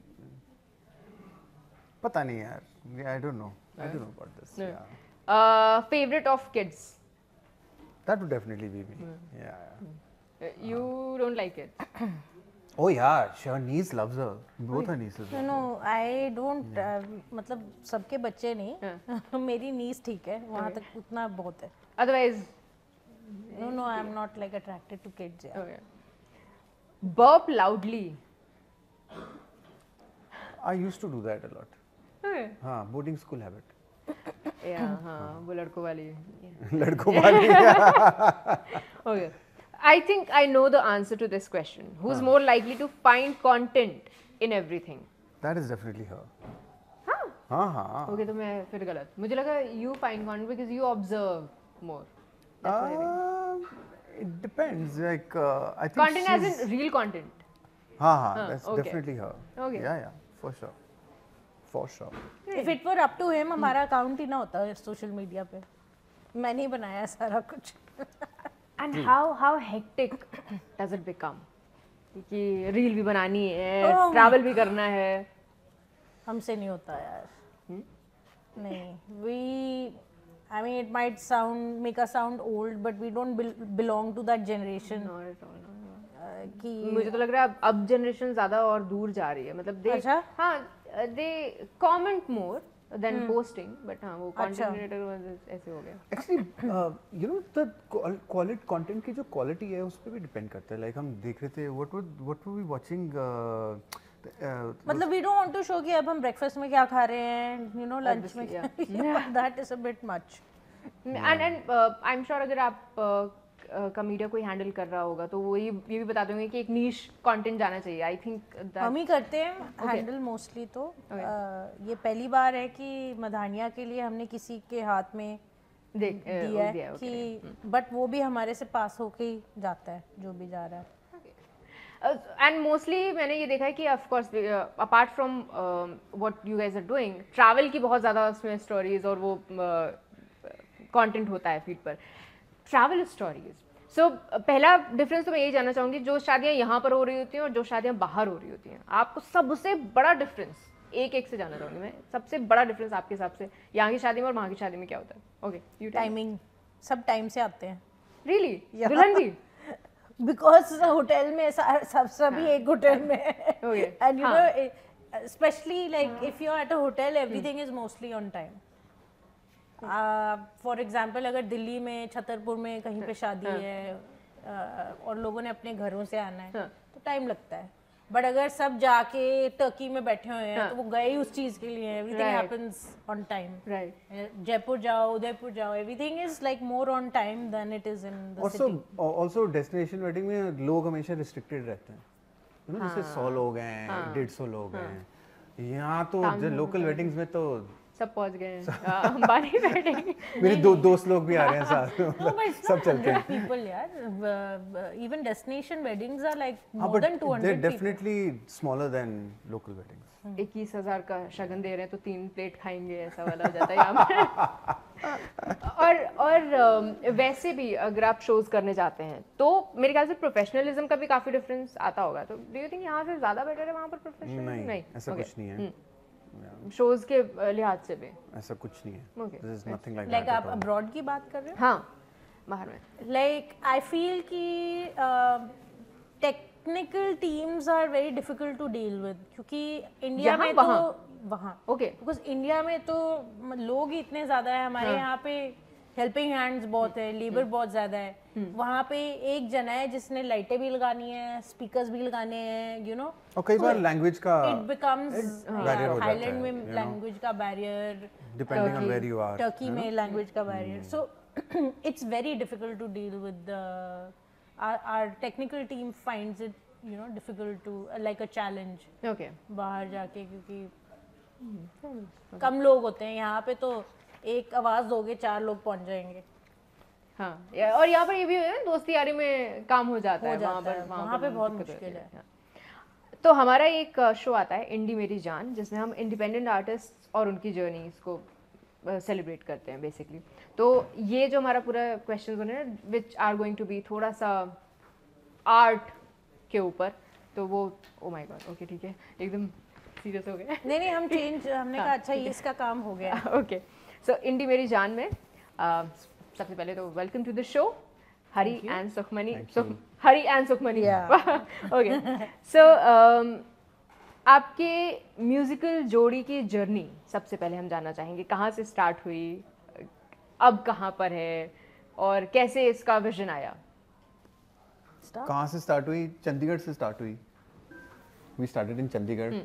पता नहीं यार. I don't know. I don't know about this. No. Yeah. Favorite of kids. That would definitely be me. Yeah. You don't like it. Oh yeah, her niece loves her. Both her nieces. No, I don't. मतलब सबके बच्चे नहीं. मेरी नीस ठीक है. वहाँ तक उतना बहुत है. Otherwise. No, I'm not like attracted to kids. Yeah. Okay. Burp loudly. I used to do that a lot. Okay. हाँ, boarding school habit. Yeah, हाँ, वो लड़कों वाली. लड़कों वाली. Okay. I think I know the answer to this question. Who's more likely to find content in everything? That is definitely her. हाँ. हाँ. Okay, तो मैं फिर गलत. मुझे लगा you find content because you observe more. That's what I mean. It depends. Like I think Content as she's- in real content. हाँ, that's okay. definitely her. Okay. Yeah, for sure. For sure. If it were up to him, हमारा account ही ना होता social media पे. मैंने ही बनाया सारा कुछ. And how hectic does it become? कि रील भी बनानी है, ट्रैवल भी करना है. हमसे नहीं होता यार. नहीं. I mean, it might make us sound old, but we don't belong to that generation. Not at all. कि मुझे तो लग रहा है अब जनरेशन ज्यादा और दूर जा रही है. मतलब अच्छा? हाँ, they comment more than posting, but हाँ वो अच्छा. content creator ऐसे हो गया. Actually, you know the quality content की जो quality है उस पे भी depend करता है. Like हम देख रहे थे what were we watching? मतलब we don't want to show कि अब हम ब्रेकफास्ट में क्या खा रहे हैं, you know, लंच में क्या. That is a bit much. And I am sure अगर आप का मीडिया कोई हैंडल कर रहा होगा तो वो ये भी बता देंगे कि एक नीश कंटेंट जाना चाहिए। आई थिंक हम ही करते हैं हैंडल मोस्टली। तो ये पहली बार है कि मधानिया के लिए हमने किसी के हाथ में दिया है कि बट वो भी हमारे से पास होके ही जाता है जो भी जा रहा है। एंड मोस्टली मैंने ये देखा है कि of course apart from what you guys are doing, travel की बहुत ज़्यादा उसमें स्टोरीज और वो कंटेंट होता है फीड पर, ट्रैवल स्टोरीज। सो पहला डिफरेंस तो मैं यही जानना चाहूँगी, जो शादियाँ यहाँ पर हो रही होती हैं और जो शादियाँ बाहर हो रही होती हैं, आपको सबसे बड़ा डिफरेंस एक से जानना चाहूँगी मैं, सबसे बड़ा डिफरेंस आपके हिसाब से यहाँ की शादी में और वहाँ की शादी में क्या होता है? ओके, टाइमिंग, सब टाइम से आते हैं। रियली? दुल्हन भी? बिकॉज होटल में सभी एक होटल में and you know specially like if you are at a hotel everything is mostly on time. For example अगर दिल्ली में छतरपुर में कहीं पे शादी है और लोगों ने अपने घरों से आना है तो टाइम लगता है, बट अगर सब जाके टर्की में बैठे हुए हैं तो वो गए ही उस चीज के लिए, everything happens on time. Right, Jaipur जाओ, उदयपुर जाओ, everything is like more on time then it is in the city. Also destination wedding में लोग हमेशा रिस्ट्रिक्टेड रहते हैं, यू नो, जैसे 100 लोग हैं, 150 लोग हैं। यहाँ तो लोकल वेडिंग्स में तो सब पहुंच गए हैं, अंबानी वेडिंग मेरे दोस्त लोग भी आ रहे हैं साथ, सब चलते हैं people यार। even destination weddings are like more than 200 they're definitely smaller than local weddings। 21,000 का शगन दे रहे हैं तो 3 प्लेट खाएंगे, ऐसा वाला हो जाता है यहाँ पर। और वैसे भी अगर आप शोज करने जाते हैं तो मेरे ख्याल से प्रोफेशनलिज्म का भी काफी डिफरेंस आता होगा, तो डू यू थिंक यहाँ से ज्यादा बेटर है वहाँ पर प्रोफेशनल? नहीं, ऐसा कुछ नहीं है। शोज के लिहाज से भी ऐसा कुछ नहीं है। This is nothing like like that आप अब्रॉड की बात कर रहे हो? हाँ, बाहर में। Like I feel कि technical teams are very difficult to deal with, क्योंकि इंडिया में तो वहाँ ओके, बिकॉज इंडिया में तो लोग ही इतने ज़्यादा है, हमारे यहाँ पे हेल्पिंग हैंड्स बहुत है, लेबर बहुत ज़्यादा है। वहाँ पे एक जना है जिसने लाइटें भी लगानी है, स्पीकर्स भी लगाने हैं, यू नो। और कई बार लैंग्वेज का इट बिकम्स थाईलैंड में लैंग्वेज का barrier, depending on where you are, Turkey में लैंग्वेज का barrier, so it's very difficult to deal with our technical team finds it, you know, difficult to like a challenge। Okay, बाहर जाके क्योंकि कम लोग होते हैं, यहाँ पे तो एक आवाज दोगे 4 लोग पहुंच जाएंगे। हाँ, और यहाँ पर ये भी है ना, दोस्ती यारी में काम हो जाता है, वहाँ पे बहुत मुश्किल है। तो हमारा एक शो आता है इंडी मेरी जान, जिसमें हम इंडिपेंडेंट आर्टिस्ट और उनकी जर्नीज को सेलिब्रेट करते हैं बेसिकली। तो ये जो हमारा पूरा क्वेश्चन बने ना, which are going to be थोड़ा सा आर्ट के ऊपर, तो वो ओ माय गॉड, ओके ठीक है, एकदम सीरियस हो गए। नहीं हमने कहा अच्छा ये इसका काम हो गया। ओके, सो इंडी मेरी जान में सबसे पहले तो welcome to the show Hari and Sukhmani. Hari and Sukhmani, okay. So आपके म्यूजिकल जोड़ी की जर्नी सबसे पहले हम जानना चाहेंगे, कहाँ से स्टार्ट हुई, अब कहाँ पर है और कैसे इसका विजन आया? कहाँ से स्टार्ट हुई? चंडीगढ़ से स्टार्ट हुई। We started in Chandigarh.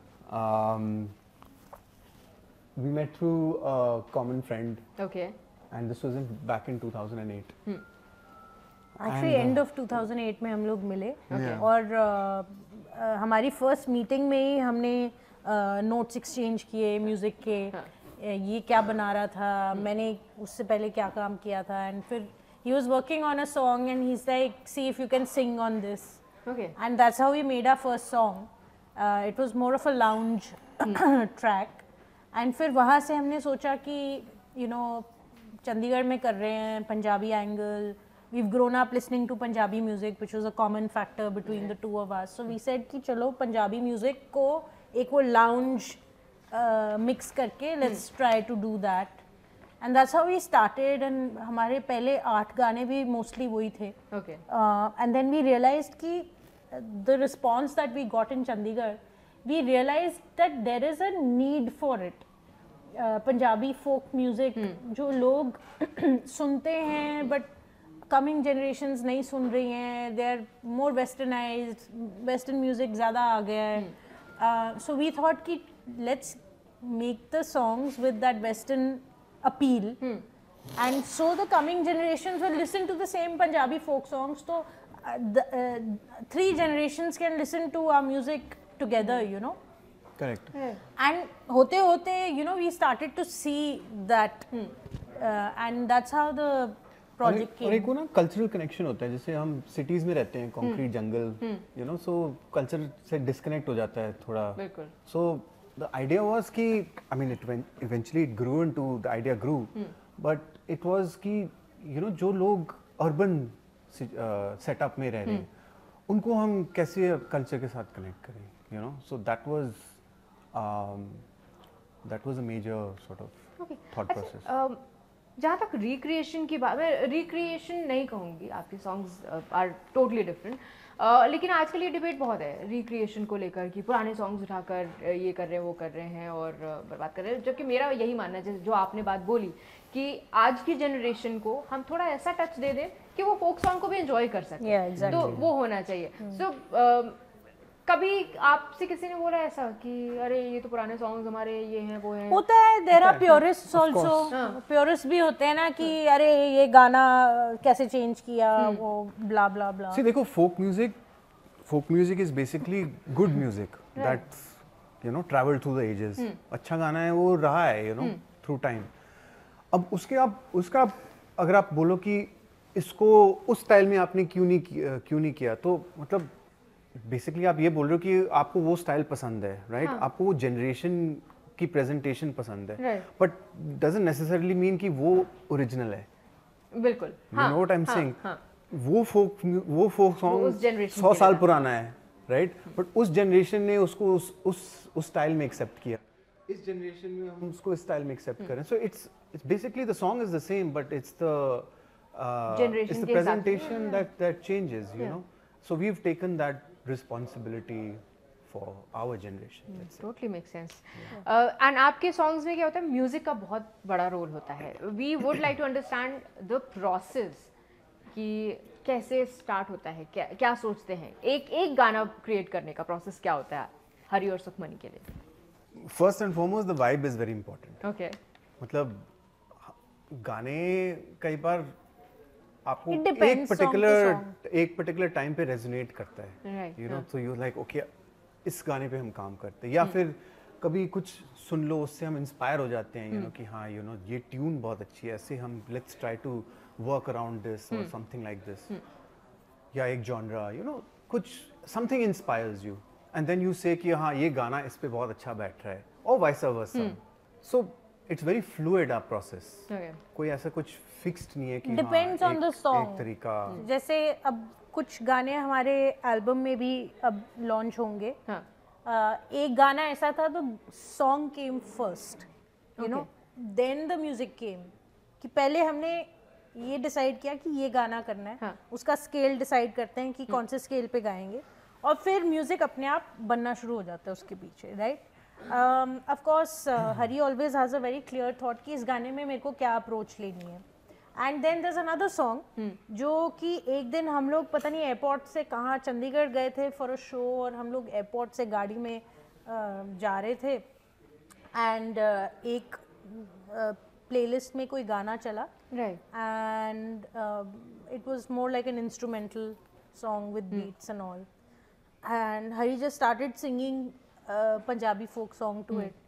We met through a common friend. Okay. And this was back in 2008. Actually end of 2008 में हम लोग मिले और हमारी फर्स्ट मीटिंग में ही हमने नोट्स एक्सचेंज किए म्यूजिक के, ये क्या बना रहा था, मैंने उससे पहले क्या काम किया था, एंड फिर he was working on a song and he's like, see if you can sing on this. Okay. And that's how we made our first song. It was more of a lounge track. And फिर वहाँ से हमने सोचा कि you know Chandigarh में कर रहे हैं Punjabi angle, we've grown up listening to Punjabi music which was a common factor between the two of us, so we said कि चलो पंजाबी म्यूजिक को एक वो lounge mix करके let's try to do that, and that's how we started. and हमारे पहले 8 गाने भी mostly वही थे. Okay. And then we realized कि the response that we got in Chandigarh, we realized that there is a need for it. Punjabi folk music जो लोग सुनते हैं बट कमिंग जनरेशंस नहीं सुन रही हैं, they are more westernized, western music ज़्यादा आ गया है, सो वी थॉट कि let's make the songs with that western appeal and so the coming generations will listen to the same Punjabi folk songs. So three generations can listen to our music together, you know. Correct. And hote you know, we started to see that, and that's how the project came. और एक वो ना cultural connection होता है, जैसे हम cities में रहते हैं, concrete jungle, you know, so culture से डिस्कनेक्ट हो जाता है थोड़ा. बिल्कुल. सो द आइडिया वाज कि I mean it eventually it grew into the idea grew, but it was कि यू नो जो लोग अर्बन सेटअप में रह रहे हैं उनको हम कैसे कल्चर के साथ कनेक्ट करें, you know. So that was a major sort of thought process. जहाँ तक रिक्रिएशन की बात, मैं रिक्रिएशन नहीं कहूँगी, आपके सॉन्ग्स आर टोटली डिफरेंट, लेकिन आजकल ये डिबेट बहुत है रिक्रिएशन को लेकर कि पुराने सॉन्ग्स उठाकर ये कर रहे हैं वो कर रहे हैं और बर्बाद कर रहे हैं, जबकि मेरा यही मानना है जैसे जो आपने बात बोली कि आज की जनरेशन को हम थोड़ा ऐसा टच दे दें कि वो फोक सॉन्ग को भी एंजॉय कर सकें. exactly. तो वो होना चाहिए. सो कभी आपसे किसी ने बोला ऐसा कि अरे ये तो पुराने सॉन्ग्स हमारे ये हैं वो हैं? होता है, there are purists also. Purist भी होते हैं ना कि अरे ये गाना कैसे चेंज किया, वो ब्ला ब्ला ब्ला. सी देखो, folk music is basically good music that's you know travelled through the ages. अच्छा गाना है, वो रहा है, यू नो, थ्रू टाइम. अब उसका अगर आप बोलो कि इसको उस स्टाइल में आपने क्यों नहीं किया, तो मतलब बेसिकली आप ये बोल रहे हो कि आपको वो स्टाइल पसंद है, राइट? आपको वो जनरेशन की प्रेजेंटेशन पसंद है, बट डजंट नेसेसरली मीन कि वो ओरिजिनल है. बिल्कुल. You know what I am saying. वो फोक सॉन्ग 100 साल पुराना है, राइट? बट उस जनरेशन ने उसको उस स्टाइल में एक्सेप्ट किया. इस जनरेशन में हम उसको इस स्टाइल में एक्सेप्ट करें. So it's basically the song is the same, but it's the presentation that changes, you know. So we've taken that responsibility for our generation. Totally makes sense. And आपके songs में क्या होता है, music का बहुत बड़ा role होता है. We would like to understand the process कि कैसे स्टार्ट होता है, क्या सोचते हैं, एक गाना क्रिएट करने का प्रोसेस क्या होता है हरी और सुखमनी के लिए? First and foremost, the vibe is very important. Okay. मतलब गाने कई बार आपको एक पर्टिकुलर टाइम पे रेजोनेट करता है, यू नो. तो यू लाइक ओके, इस गाने पे हम काम करते हैं, या फिर कभी कुछ सुन लो उससे हम इंस्पायर हो जाते हैं, यू नो, कि हाँ, यू नो, ये ट्यून बहुत अच्छी है, ऐसे हम let's try to work around this और समथिंग लाइक दिस, या एक जॉनरा, यू नो, कुछ something inspires you and then you say कि हाँ ये गाना इस पे बहुत अच्छा बैठ रहा है, और vice versa. So it's very fluid a process. कोई ऐसा कुछ फिक्स्ड नहीं है कि डिपेंड्स ऑन द सॉन्ग. एक तरीका, जैसे अब कुछ गाने हमारे एल्बम में भी अब लॉन्च होंगे. एक गाना ऐसा था, तो song came first, you know, then the music came. कि पहले हमने ये डिसाइड किया कि ये गाना करना है, उसका स्केल डिसाइड करते हैं कि कौन से स्केल पे गाएंगे, और फिर म्यूजिक अपने आप बनना शुरू हो जाता है उसके पीछे, right? Of course Hari always has a very clear thought कि इस गाने में मेरे को क्या अप्रोच लेनी है. And then there is another song जो कि एक दिन हम लोग पता नहीं एयरपोर्ट से कहाँ, चंडीगढ़ गए थे फॉर अ शो, और हम लोग एयरपोर्ट से गाड़ी में जा रहे थे, एंड एक प्लेलिस्ट में कोई गाना चला, and it was more like an instrumental song with beats and all, and Hari just started singing Punjabi folk song to it,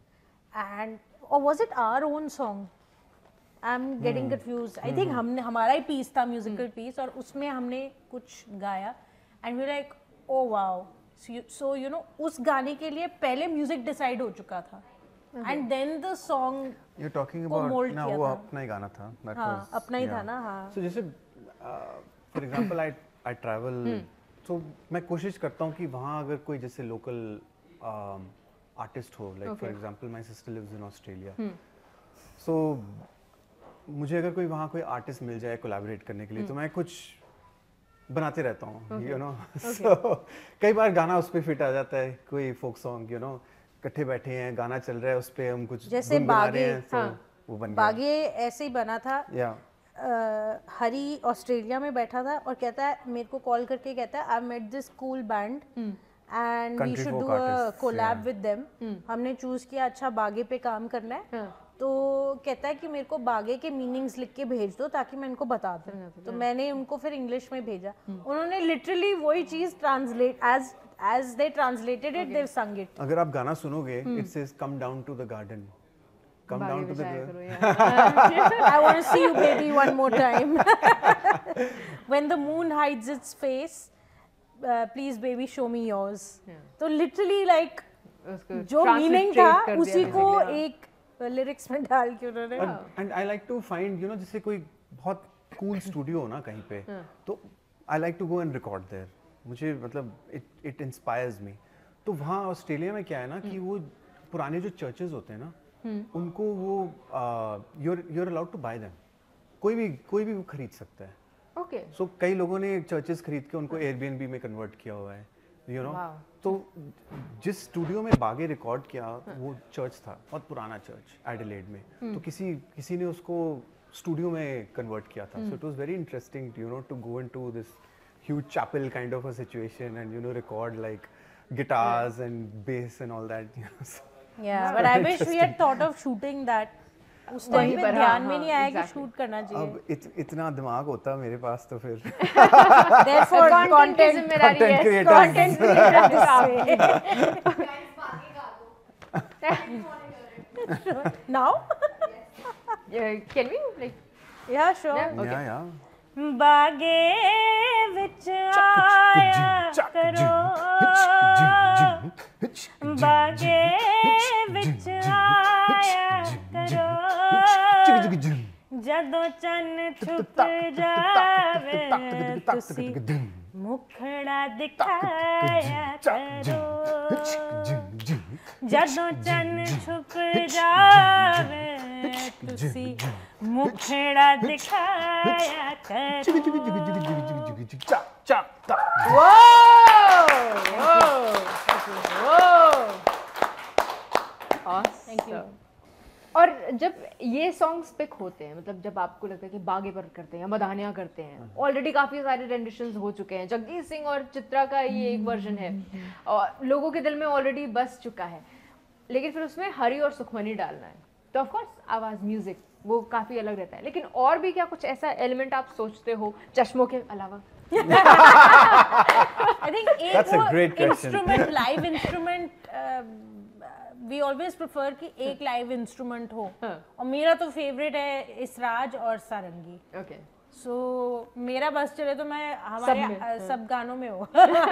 or was it our own song? I'm getting confused. I think हमने हमारा ही piece था, musical piece, और उसमें हमने कुछ गाया, and we're like, oh wow. So you know, उस गाने के लिए पहले music decide हो चुका था, and then the song you're talking about ना वो अपना ही गाना था. हाँ, अपना ही था ना. हाँ. So जैसे for example I travel, so मैं कोशिश करता हूँ कि वहाँ अगर कोई जैसे local आर्टिस्ट हो, like for example my sister lives in Australia, so मुझे अगर कोई वहाँ कोई आर्टिस्ट मिल जाए कोलैबोरेट करने के लिए, तो मैं कुछ बनाते रहता हूँ, यू नो. सो कई बार गाना उस पे फिट आ जाता है, कोई फोक सॉन्ग, यू नो, इकट्ठे बैठे हैं, गाना चल रहा है, उस पे हम कुछ जैसे बागे, वो बन गया. बागे ऐसे ही बना था. हरी ऑस्ट्रेलिया में बैठा था और कहता है, मेरे को कॉल करके कहता है, I met this cool band and we should do a collab with them. हमने चूज किया अच्छा बागे पे काम करना है, तो कहता है कि मेरे को बागे के मीनिंग्स लिख के भेज दो ताकि मैं इनको बता दूं। तो मैंने उनको फिर इंग्लिश में भेजा, उन्होंने लिटरली वही चीज translate as they translated it, they've sung it. अगर आप गाना सुनोगे, it says come down to the garden, come down to the I want to see you baby one more time. When the moon hides its face, please baby show me yours. तो literally like जो meaning था उसी को एक lyrics में डाल के उन्होंने। And I like to find, you know, जैसे कोई बहुत cool studio हो ना कहीं पे, तो I like to go and record there. मुझे मतलब it inspires me. तो वहाँ ऑस्ट्रेलिया में क्या है ना कि वो पुराने जो चर्चेज होते हैं ना, उनको वो you're allowed to buy them. कोई भी वो खरीद सकता है। Okay. So कई लोगों ने चर्चेज खरीद के उनको Airbnb में कन्वर्ट किया हुआ है, you know. तो जिस स्टूडियो में बागे रिकॉर्ड किया वो चर्च था, बहुत पुराना चर्च एडिलेड में, तो किसी ने उसको स्टूडियो में कन्वर्ट किया था। So it was very interesting, you know, to go into this huge chapel kind of a situation and, you know, record like guitars and bass and all that, you know. Yeah, but I wish we had thought of shooting that. उस time पे ध्यान में नहीं आया कि shoot करना चाहिए। अब इतना दिमाग होता मेरे पास तो फिर Therefore content now can we like yeah sure yeah बागे विच आया करो बागे विच आया करो ਜਦੋਂ ਚੰਨ ਛੁਪ ਜਾਵੇ ਤੁਸੀਂ ਮੁਖੜਾ ਦਿਖਾਇਆ ਕਰੋ ਜਦੋਂ ਚੰਨ ਛੁਪ ਜਾਵੇ ਤੁਸੀਂ ਮੁਖੜਾ ਦਿਖਾਇਆ ਕਰੋ Thank you. और जब ये सॉन्ग्स पिक होते हैं, मतलब जब आपको लगता है कि बागे पर करते हैं या मदानिया करते हैं, ऑलरेडी काफ़ी सारे रेंडिशंस हो चुके हैं, जगजीत सिंह और चित्रा का ये एक वर्जन है और लोगों के दिल में ऑलरेडी बस चुका है, लेकिन फिर उसमें हरी और सुखमनी डालना है, तो ऑफ कोर्स आवाज़ म्यूजिक वो काफ़ी अलग रहता है। लेकिन और भी क्या कुछ ऐसा एलिमेंट आप सोचते हो चश्मों के अलावा? I think एक वो instrument, live instrument we always prefer कि एक लाइव इंस्ट्रूमेंट हो, और मेरा तो फेवरेट है इसराज और सारंगी। Okay. So मेरा बस चले तो मैं हमारे सब गानों में हो।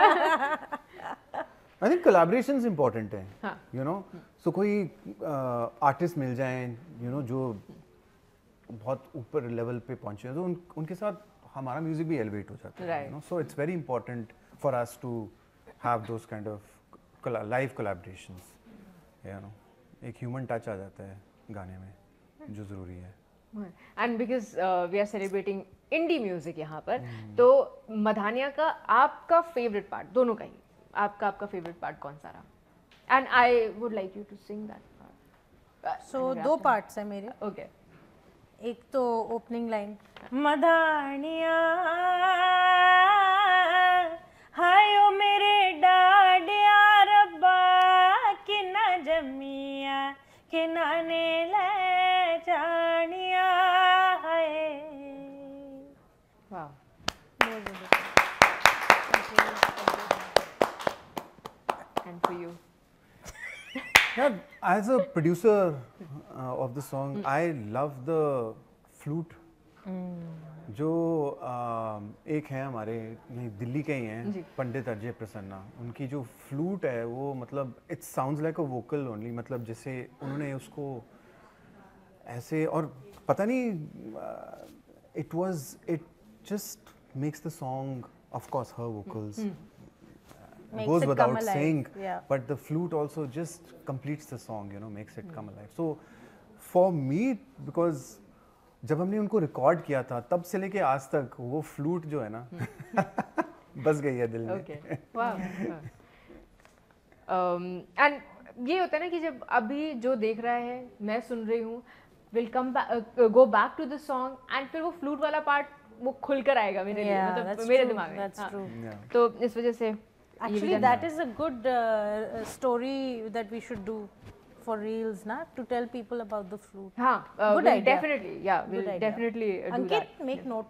I think collaborations important है, you know, so कोई आर्टिस्ट मिल जाएं, you know, जो बहुत ऊपर लेवल पे पहुंचे तो उनके साथ हमारा म्यूजिक भी एलिवेट हो जाता है, you know, so it's very important for us to have those kind of live collaborations. You know, एक ह्यूमन टच आ जाता है गाने में जो ज़रूरी है। And because we are celebrating indie music यहाँ पर, तो मदानिया का आपका फेवरेट पार्ट, दोनों का ही, आपका फेवरेट पार्ट कौन सा रहा? And I would like you to sing that part. So दो पार्ट्स है मेरे। ओके। एक तो ओपनिंग लाइन मदानिया हायो मेरे डाडिया रब्बा कि ना जमिया कि ना ने ले जानिया है। वाह, and for you? Yeah, as a producer of the song, I love the flute. जो एक है हमारे नहीं दिल्ली के ही हैं पंडित अजय प्रसन्ना, उनकी जो फ्लूट है वो मतलब it sounds like a vocal only, मतलब जैसे उन्होंने उसको ऐसे, और पता नहीं it just makes the song, of course her vocals goes without saying, but the flute also just completes the song, you know, makes it come alive. So for me, because जब हमने उनको रिकॉर्ड किया था तब से लेके आज तक वो फ्लूट जो है ना बस गई है दिल में। एंड ये होता है ना कि जब अभी जो देख रहा है, मैं सुन रही हूँ, will come go back to the song एंड फिर वो फ्लूट वाला पार्ट वो खुल कर आएगा मेरे लिए, मतलब मेरे दिमाग में। तो इस वजह से Actually, that is a good story that we should do for reels, na, to tell people about the fruit. हाँ, good idea. Definitely, yeah, we'll definitely do that. Ankit, make note.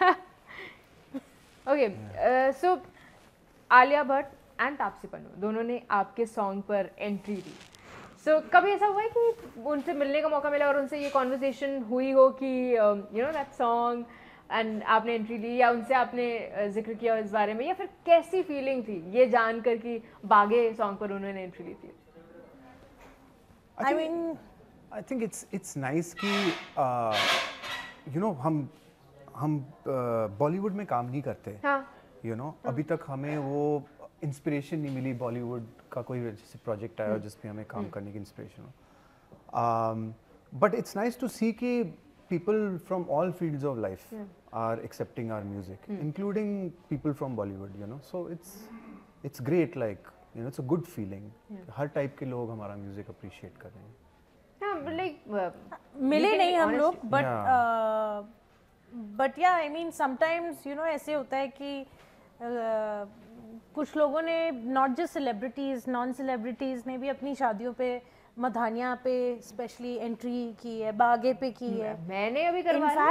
Okay, so Alia Bhatt and Taapsee Pannu दोनों ने आपके song पर entry दी. So कभी ऐसा हुआ है कि उनसे मिलने का मौका मिला और उनसे ये कॉन्वर्सेशन हुई हो कि you know that song and आपने एंट्री ली, या उनसे आपने जिक्र किया इस बारे में, या फिर कैसी फीलिंग थी ये जानकर कि बागे सॉन्ग पर उन्होंने एंट्री ली थी? I think it's nice कि you know हम बॉलीवुड में काम नहीं करते. हाँ. You know अभी तक हमें वो इंस्पिरेशन नहीं मिली बॉलीवुड का कोई जैसे प्रोजेक्ट आया जिसमें हमें काम करने की इंस्पिरेशन हो. But it's nice to see कि people from all fields of life are accepting our music, including people from Bollywood, you know. So it's great, like, you know, it's a good feeling. हर type के लोग हमारा music appreciate कर रहे हैं. हाँ, like मिले नहीं हम लोग, but yeah, I mean sometimes you know ऐसे होता है कि कुछ लोगों ने not just celebrities, non-celebrities ने भी अपनी शादियों पे मधानिया पे स्पेशली एंट्री की है, बागे पे की है. मैंने अभी करवाया.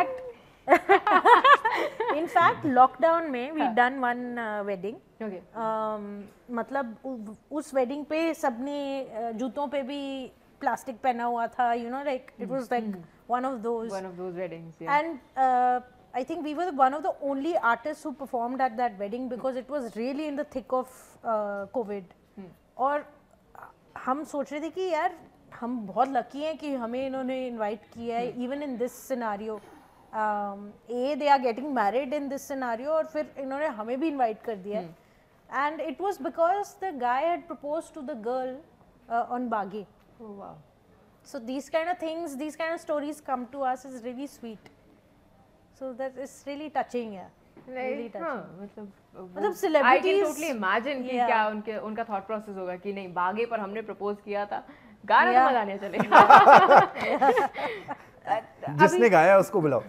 In fact लॉकडाउन में we done one wedding. Okay. मतलब उस वेडिंग पे सबने जूतों पे भी प्लास्टिक पहना हुआ था, you know, like it was like one of those weddings, yeah. And I think we were one of the only artists who performed at that wedding because it was really in the thick of COVID. और हम सोच रहे थे कि यार हम बहुत lucky हैं कि हमें इन्होंने इनवाइट किया है even in this scenario. They are getting married in this scenario और फिर इन्होंने हमें भी इनवाइट कर दिया है. And it was because the guy had proposed to the girl on Baage. Wow. So these kind of things, these kind of stories come to us is really sweet. So that is really touching, yeah. Really touching. मतलब celebrities. I can totally imagine कि क्या उनका thought process होगा कि नहीं बागे पर हमने propose किया था, गाना तो मजा नहीं चलेगा. जिसने गाया उसको बुलाओ.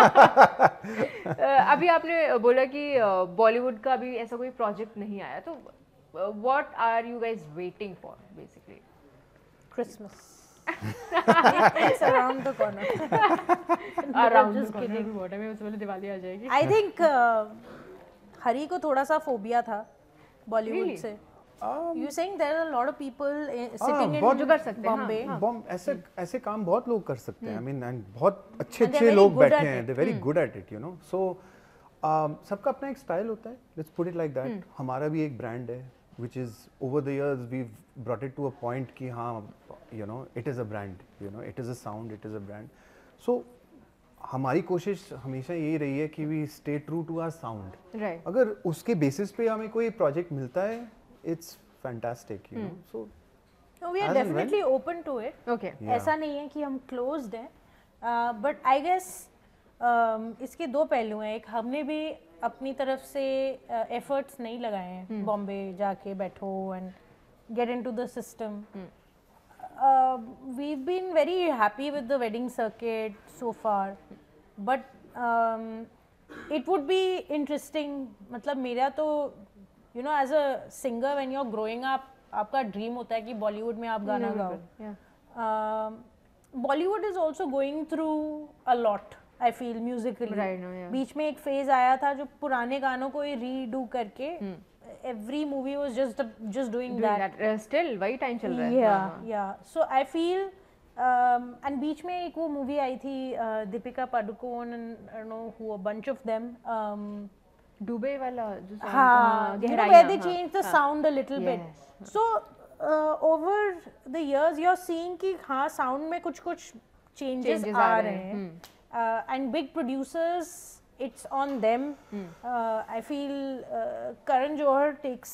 अभी आपने बोला कि बॉलीवुड का अभी ऐसा कोई प्रोजेक्ट नहीं आया, तो what are you guys waiting for basically? Christmas. It's around the corner. Around the corner. What? हमें उससे पहले दिवाली आ जाएगी. I think हरी को थोड़ा सा फोबिया था बॉलीवुड से. You saying there are a lot of people sitting in जो कर सकते हैं. Bombay. ऐसे काम बहुत लोग कर सकते हैं. I mean, and बहुत अच्छे लोग बैठे हैं. They're very good at it, you know. So सबका अपना एक स्टाइल होता है. Let's put it like that. हमारा भी एक ब्रांड है. Which is over the years we've brought it to a point कि हाँ, you know, it is a brand, you know, it is a sound, it is a brand. So हमारी कोशिश हमेशा यही रही है कि we stay true to our sound. Right. अगर उसके बेसिस पे हमें कोई प्रोजेक्ट मिलता है, it's fantastic, you know. So we are definitely open to it. Okay. ऐसा नहीं है कि हम closed हैं, but I guess इसके दो पहलू हैं. एक हमने भी अपनी तरफ से एफर्ट्स नहीं लगाए हैं बॉम्बे जाके बैठो and get into the system. We have been very happy with the wedding circuit so far, but it would be interesting. मतलब मेरा तो you know as a singer when you are growing up आपका dream होता है कि बॉलीवुड में आप गाना गाओ. Bollywood is also going through a lot I feel musically. Right, no, yeah. बीच में एक फेज आया था जो पुराने गानों को ही रीडू करके every movie was just doing that. Still वही टाइम चल रहा है. Yeah. So I feel and बीच में एक वो मूवी आई थी Deepika Padukone and I don't know who, a bunch of them. Dubai वाला जो song. हाँ, you know where they changed the sound a little bit. So over the years you're seeing कि हाँ sound में कुछ changes आ रहे हैं. And big producers, it's on them. I feel Karan Johar takes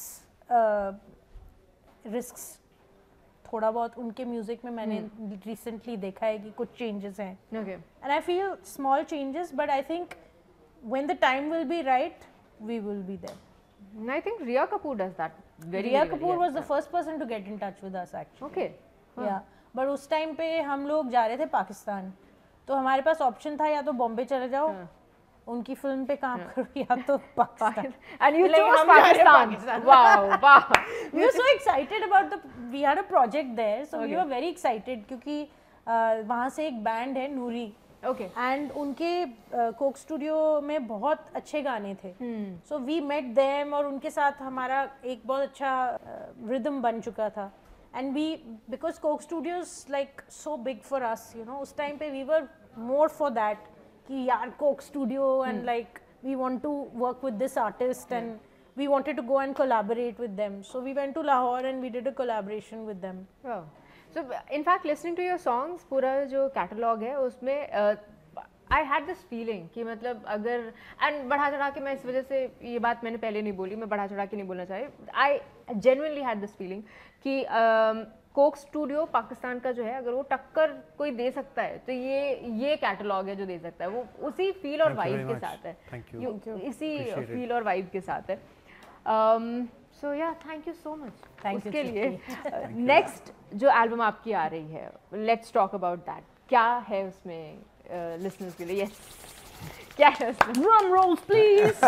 risks. थोड़ा बहुत उनके म्यूजिक में मैंने recently देखा है कि कुछ changes हैं. Okay. And I feel small changes, but I think when the time will be right, we will be there. And I think Riya Kapoor does that very Riya well. Kapoor was the first person to get in touch with us actually. Okay. Yeah. But उस time पे हम लोग जा रहे थे पाकिस्तान, तो हमारे पास option था या तो बॉम्बे चले जाओ उनकी फिल्म पे काम करो या तो Pakistan. And you chose Pakistan. Wow, wow. We were so excited about we had a project there, so we were very excited क्योंकि वहाँ से एक बैंड है नूरी, एंड उनके कोक स्टूडियो में बहुत अच्छे गाने थे, सो वी मेट देम और उनके साथ हमारा एक बहुत अच्छा रिदम बन चुका था, and we because Coke Studios like so big for us, you know, उस टाइम पे we were more for that कि यार Coke Studio and like we want to work with this artist and we wanted to go and collaborate with them, so we went to Lahore and we did a collaboration with them. Wow. So in fact listening to your songs, पूरा जो catalog है उसमें I had this feeling कि मतलब अगर and बढ़ा चढ़ा के मैं इस वजह से ये बात मैंने पहले नहीं बोली, मैं बढ़ा चढ़ा के नहीं बोलना चाहे, I genuinely had this feeling कि कोक स्टूडियो पाकिस्तान का जो है अगर वो टक्कर कोई दे सकता है तो ये कैटलॉग है जो दे सकता है, वो उसी फील और वाइब के साथ है, इसी फील और वाइब के साथ है. So yeah, thank you so much. उसके लिए next जो एल्बम आपकी आ रही है, let's talk about that. क्या है उसमें listeners के लिए? Yes. क्या है उसमें? Drum rolls please.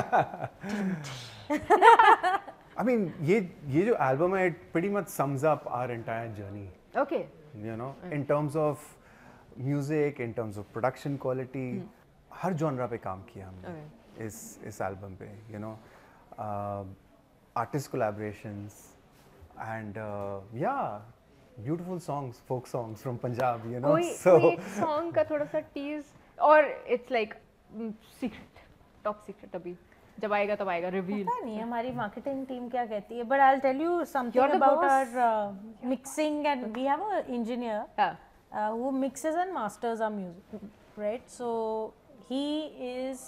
I mean ये जो एल्बम है, it pretty much sums up our entire journey. Okay. You know, in terms of music, in terms of production quality, her genre पे काम किया हमने इस एल्बम पे, you know. Artist collaborations and yeah, beautiful songs, folk songs from Punjab, you know. कोई एक song का थोड़ा सा tease और it's like secret, top secret अभी जब आएगा तब आएगा reveal. पता नहीं हमारी marketing team क्या कहती है, but I'll tell you something about our mixing, and we have an engineer who mixes and masters our music, right? So he is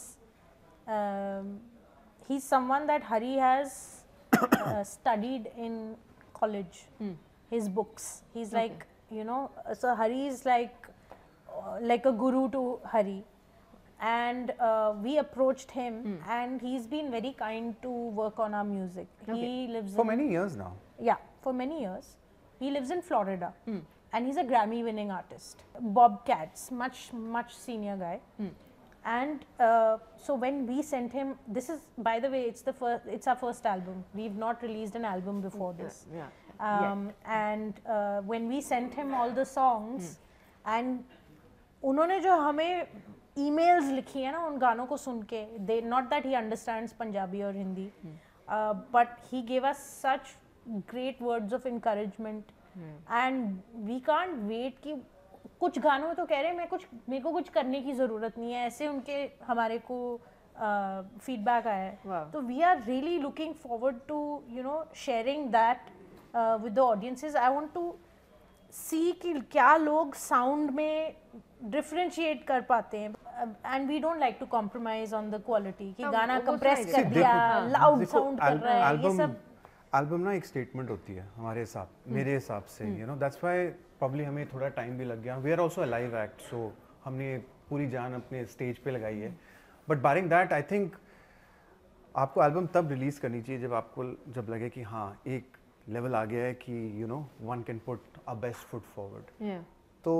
he's someone that Hari has studied in college, his books. He's like, you know, so Hari is like a guru to Hari, and we approached him and he's been very kind to work on our music. He lives for many years now. Yeah, for many years. He lives in Florida and he's a Grammy winning artist. Bob Katz, much senior guy. And so when we sent him, this is, by the way, it's our first album. We've not released an album before this. And when we sent him all the songs, and उन्होंने जो हमें emails लिखी है ना उन गानों को सुन के, they not that he understands Punjabi or Hindi, but he gave us such great words of encouragement, and we can't wait कि कुछ गानों में तो कह रहे हैं मेरे को कुछ करने की ज़रूरत नहीं है, ऐसे उनके हमारे को फीडबैक आया है. तो we are really looking forward to, you know, sharing that with the audiences. I want to see कि क्या लोग साउंड में डिफरेंशिएट कर पाते हैं, and we don't like to compromise on the quality कि गाना कंप्रेस कर दिया, लाउड साउंड कर रहा है, ये सब. एल्बम ना एक स्टेटमेंट होती है मेरे हिसाब से, you know, that's why probably हमें थोड़ा टाइम भी लग गया. We are also a live act, so हमने पूरी जान अपने स्टेज पे लगाई है. But barring that, I think आपको एल्बम तब रिलीज करनी चाहिए जब लगे कि हाँ एक लेवल आ गया है कि you know one can put a best foot forward. तो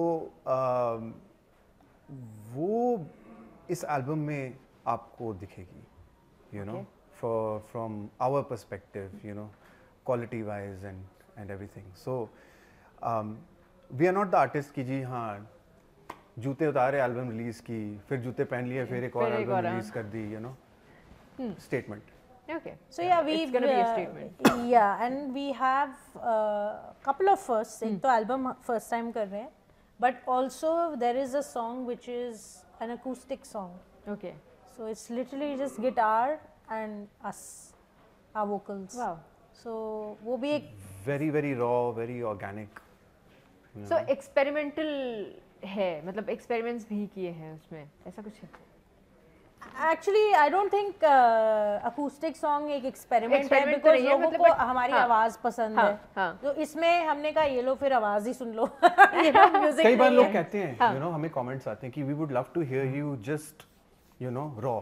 वो इस एल्बम में आपको दिखेगी, you know, from our perspective, you know, quality wise and everything. So we are not the artist कि जी हाँ जूते उतारे एल्बम रिलीज की, फिर जूते पहन लिए, फिर एक और एल्बम रिलीज कर दी, you know. Statement. Okay. So yeah, it's gonna be a statement. Yeah, and we have couple of firsts. एक तो एल्बम first time कर रहे हैं, but also there is a song which is an acoustic song. Okay. So it's literally just guitar and us, our vocals. Wow. So वो भी एक very very raw, very organic. So experimental है, मतलब experiments भी किए हैं उसमें, ऐसा कुछ है? Actually I don't think acoustic song एक experiment है, because लोगों को हमारी आवाज पसंद है. तो इसमें हमने कहा ये लो फिर आवाज ही सुन लो. कई बार लोग कहते हैं, you know, हमें comments आते हैं कि we would love to hear you just, you know, raw.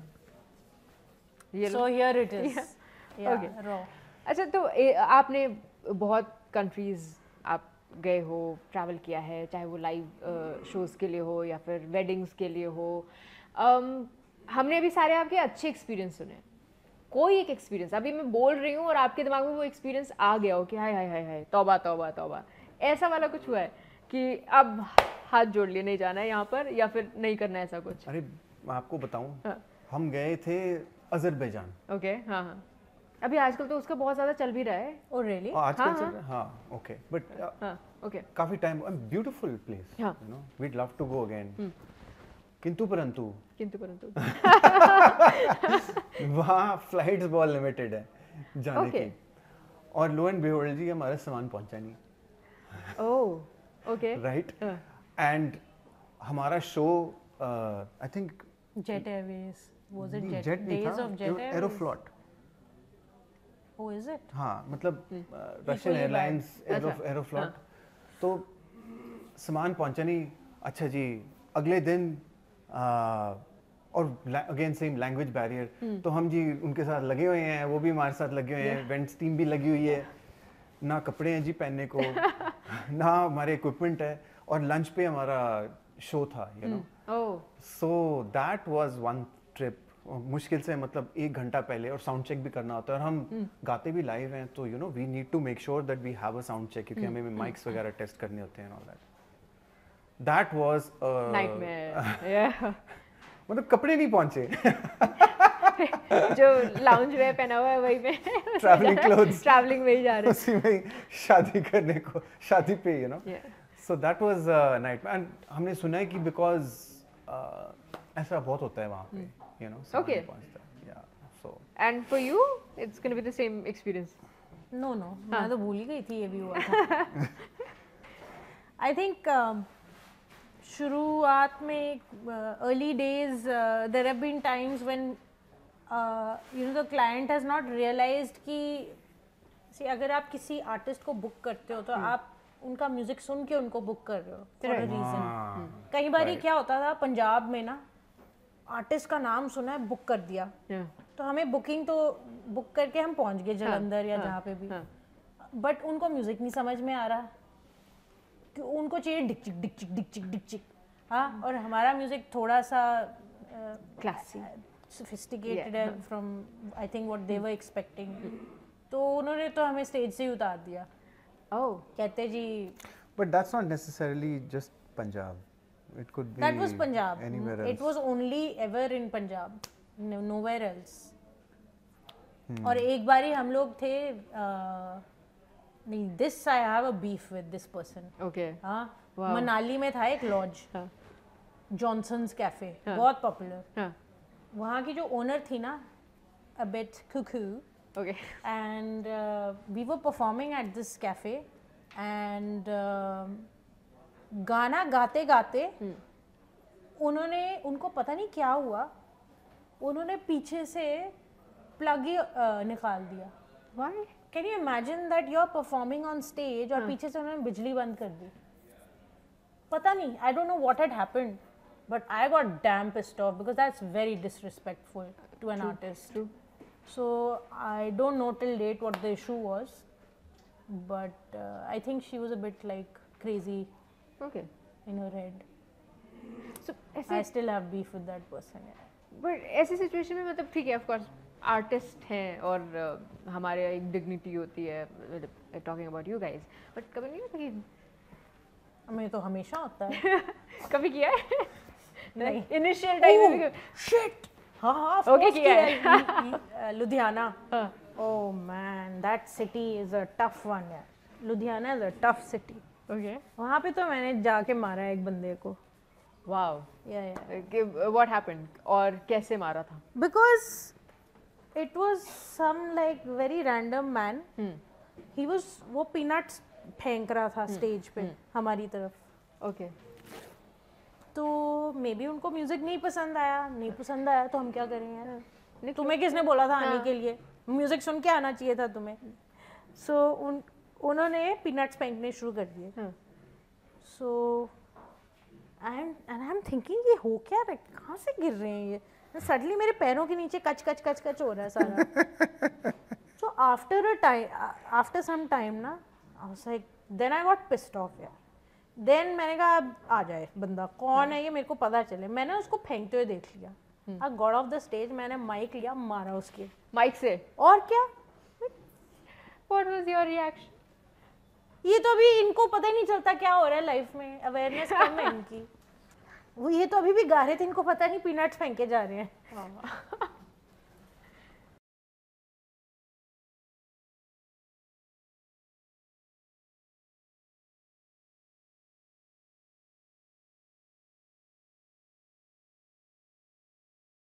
So here it is. Yeah, okay. raw. अच्छा, तो आपने बहुत कंट्रीज आप गए हो, ट्रैवल किया है, चाहे वो लाइव शोज़ के लिए हो या फिर वेडिंग्स के लिए हो. हमने अभी सारे आपके अच्छे एक्सपीरियंस सुने, कोई एक एक्सपीरियंस अभी मैं बोल रही हूँ और आपके दिमाग में वो एक्सपीरियंस आ गया हो कि हाय हाय हाय हाय तौबा तौबा तौबा, ऐसा वाला कुछ हुआ है कि अब हाथ जोड़ लिए नहीं जाना है यहाँ पर या फिर नहीं करना है ऐसा कुछ? अरे मैं आपको बताऊं, हाँ. हम गए थे अजरबैजान। ओके, हाँ हाँ, अभी आजकल तो उसका बहुत ज़्यादा चल भी रहा है। Oh really? आजकल चल रहा है, हाँ ओके, बट हाँ ओके, काफी time, beautiful place, you know, we'd love to go again. किंतु परंतु वहाँ फ्लाइट्स बहुत लिमिटेड है जाने की, और लो एंड बिहोल्ड जी हमारा सामान पहुंचा नहीं। ओह ओके, राइट, एंड हमारा show I think Jet Airways, was it Jet नहीं डेज था, of Jet Airways? Aeroflot. Oh is it? हाँ मतलब रशियन एयरलाइंस, एरोफ्लॉट। तो सामान पहुंचा नहीं। अच्छा जी, अगले दिन और अगेन सेम लैंग्वेज बैरियर, तो हम जी उनके साथ लगे हुए हैं, वो भी हमारे साथ लगे हुए हैं, इवेंट्स टीम भी लगी हुई है, ना कपड़े हैं जी पहनने को ना हमारे इक्विपमेंट है, और लंच पे हमारा शो था, you know. So that was one trip. मुश्किल से मतलब 1 घंटा पहले, और साउंड चेक भी करना होता है, और हम गाते भी लाइव हैं, तो you know we need to make sure that we have a sound check, क्योंकि हमें माइक्स वगैरह टेस्ट करने होते हैं, all that. That was nightmare. मतलब कपड़े नहीं पहुंचे जो लाउंज वेयर पहना हुआ है वही में, ट्रैवलिंग क्लोथ्स, ट्रैवलिंग में ही जा रहे हैं, उसी में ही शादी करने को, शादी पे, you know. So that was nightmare. And हमने सुना है कि बिकॉज ऐसा बहुत होता है वहाँ पे, you know. Okay. Yeah so and for you it's gonna be the same experience? No मैं तो भूल ही गई थी ये भी हुआ था। आई थिंक शुरुआत में early days there have been times when you know the client has not realized कि सी अगर आप किसी आर्टिस्ट को बुक करते हो तो आप उनका म्यूजिक सुन के उनको बुक कर रहे हो फॉर अ रीजन। कई बार क्या होता था पंजाब में ना, आर्टिस्ट का नाम सुना है, बुक कर दिया, तो हमें बुकिंग तो बुक करके हम पहुंच गए जलंधर या जहाँ पे भी, बट उनको म्यूजिक नहीं समझ में आ रहा कि उनको चाहिए डिक चिक। हाँ, और हमारा म्यूजिक थोड़ा सा क्लासी, सोफिस्टिकेटेड है from I think what they were expecting, तो उन्होंने तो हमें स्टेज से ही उतार दिया। ओह, कहते जी, but that's not necessarily just Punjab, it could be that was Punjab, anywhere else. it was only ever in Punjab, nowhere else. और एक बारी हम लोग थे, नहीं, this I have a beef with this person. Okay, हाँ, मनाली में था एक लॉज, जॉनसन्स कैफे, बहुत पॉपुलर। वहाँ की जो ओनर थी ना, a bit cuckoo, okay, and we were performing at this cafe, and गाना गाते गाते उनको पता नहीं क्या हुआ, उन्होंने पीछे से प्लग ही निकाल दिया। Why? Can you imagine that you are performing on stage और पीछे से उन्होंने बिजली बंद कर दी? पता नहीं, I don't know what had happened, but I got damn pissed off because that's very disrespectful to an artist. True. So I don't know till date what the issue was, but I think she was a bit like crazy. Okay. In her head. So I still have beef with that person. But ऐसी situation में मतलब ठीक है, of course artist हैं और हमारे एक dignity होती है, talking about you guys, but कभी नहीं होता कि हमें तो हमेशा होता है। कभी किया है? नहीं, इनिशियल टाइम में शिट, हाँ ओके किया है। Ludhiana, oh man, that city is a tough one यार, Ludhiana is a tough city. Okay, वहाँ पे तो मैंने जाके मारा एक बंदे को। वाओ, या व्हाट हैपेंड, और कैसे मारा था? Because it was some like very random man, he was, वो पीनट्स फेंक रहा था स्टेज पे हमारी तरफ। ओके, तो मे बी उनको म्यूजिक नहीं पसंद आया तो हम क्या करें यार, तुम्हें किसने बोला था आने के लिए, म्यूजिक सुन के आना चाहिए था तुम्हें। सो उन्होंने पीनट्स फेंकने शुरू कर दिए। सो आई एम थिंकिंग ये हो क्या रहा है, कहाँ से गिर रहे हैं ये, सडनली मेरे पैरों के नीचे कच हो रहा है सारा। सो आफ्टर सम टाइम ना, I was like, then I got pissed off यार। देन मैंने कहा अब आ जाए बंदा, कौन है ये मेरे को पता चले। मैंने उसको फेंकते हुए देख लिया, I got off the stage, मैंने माइक लिया, मारा उसके माइक से। और क्या? What was your reaction? ये तो अभी इनको पता ही नहीं चलता क्या हो रहा है लाइफ में, अवेयरनेस कम है इनकी। वो ये तो अभी भी गा रहे थे, इनको पता नहीं पीनट्स फेंके जा रहे हैं।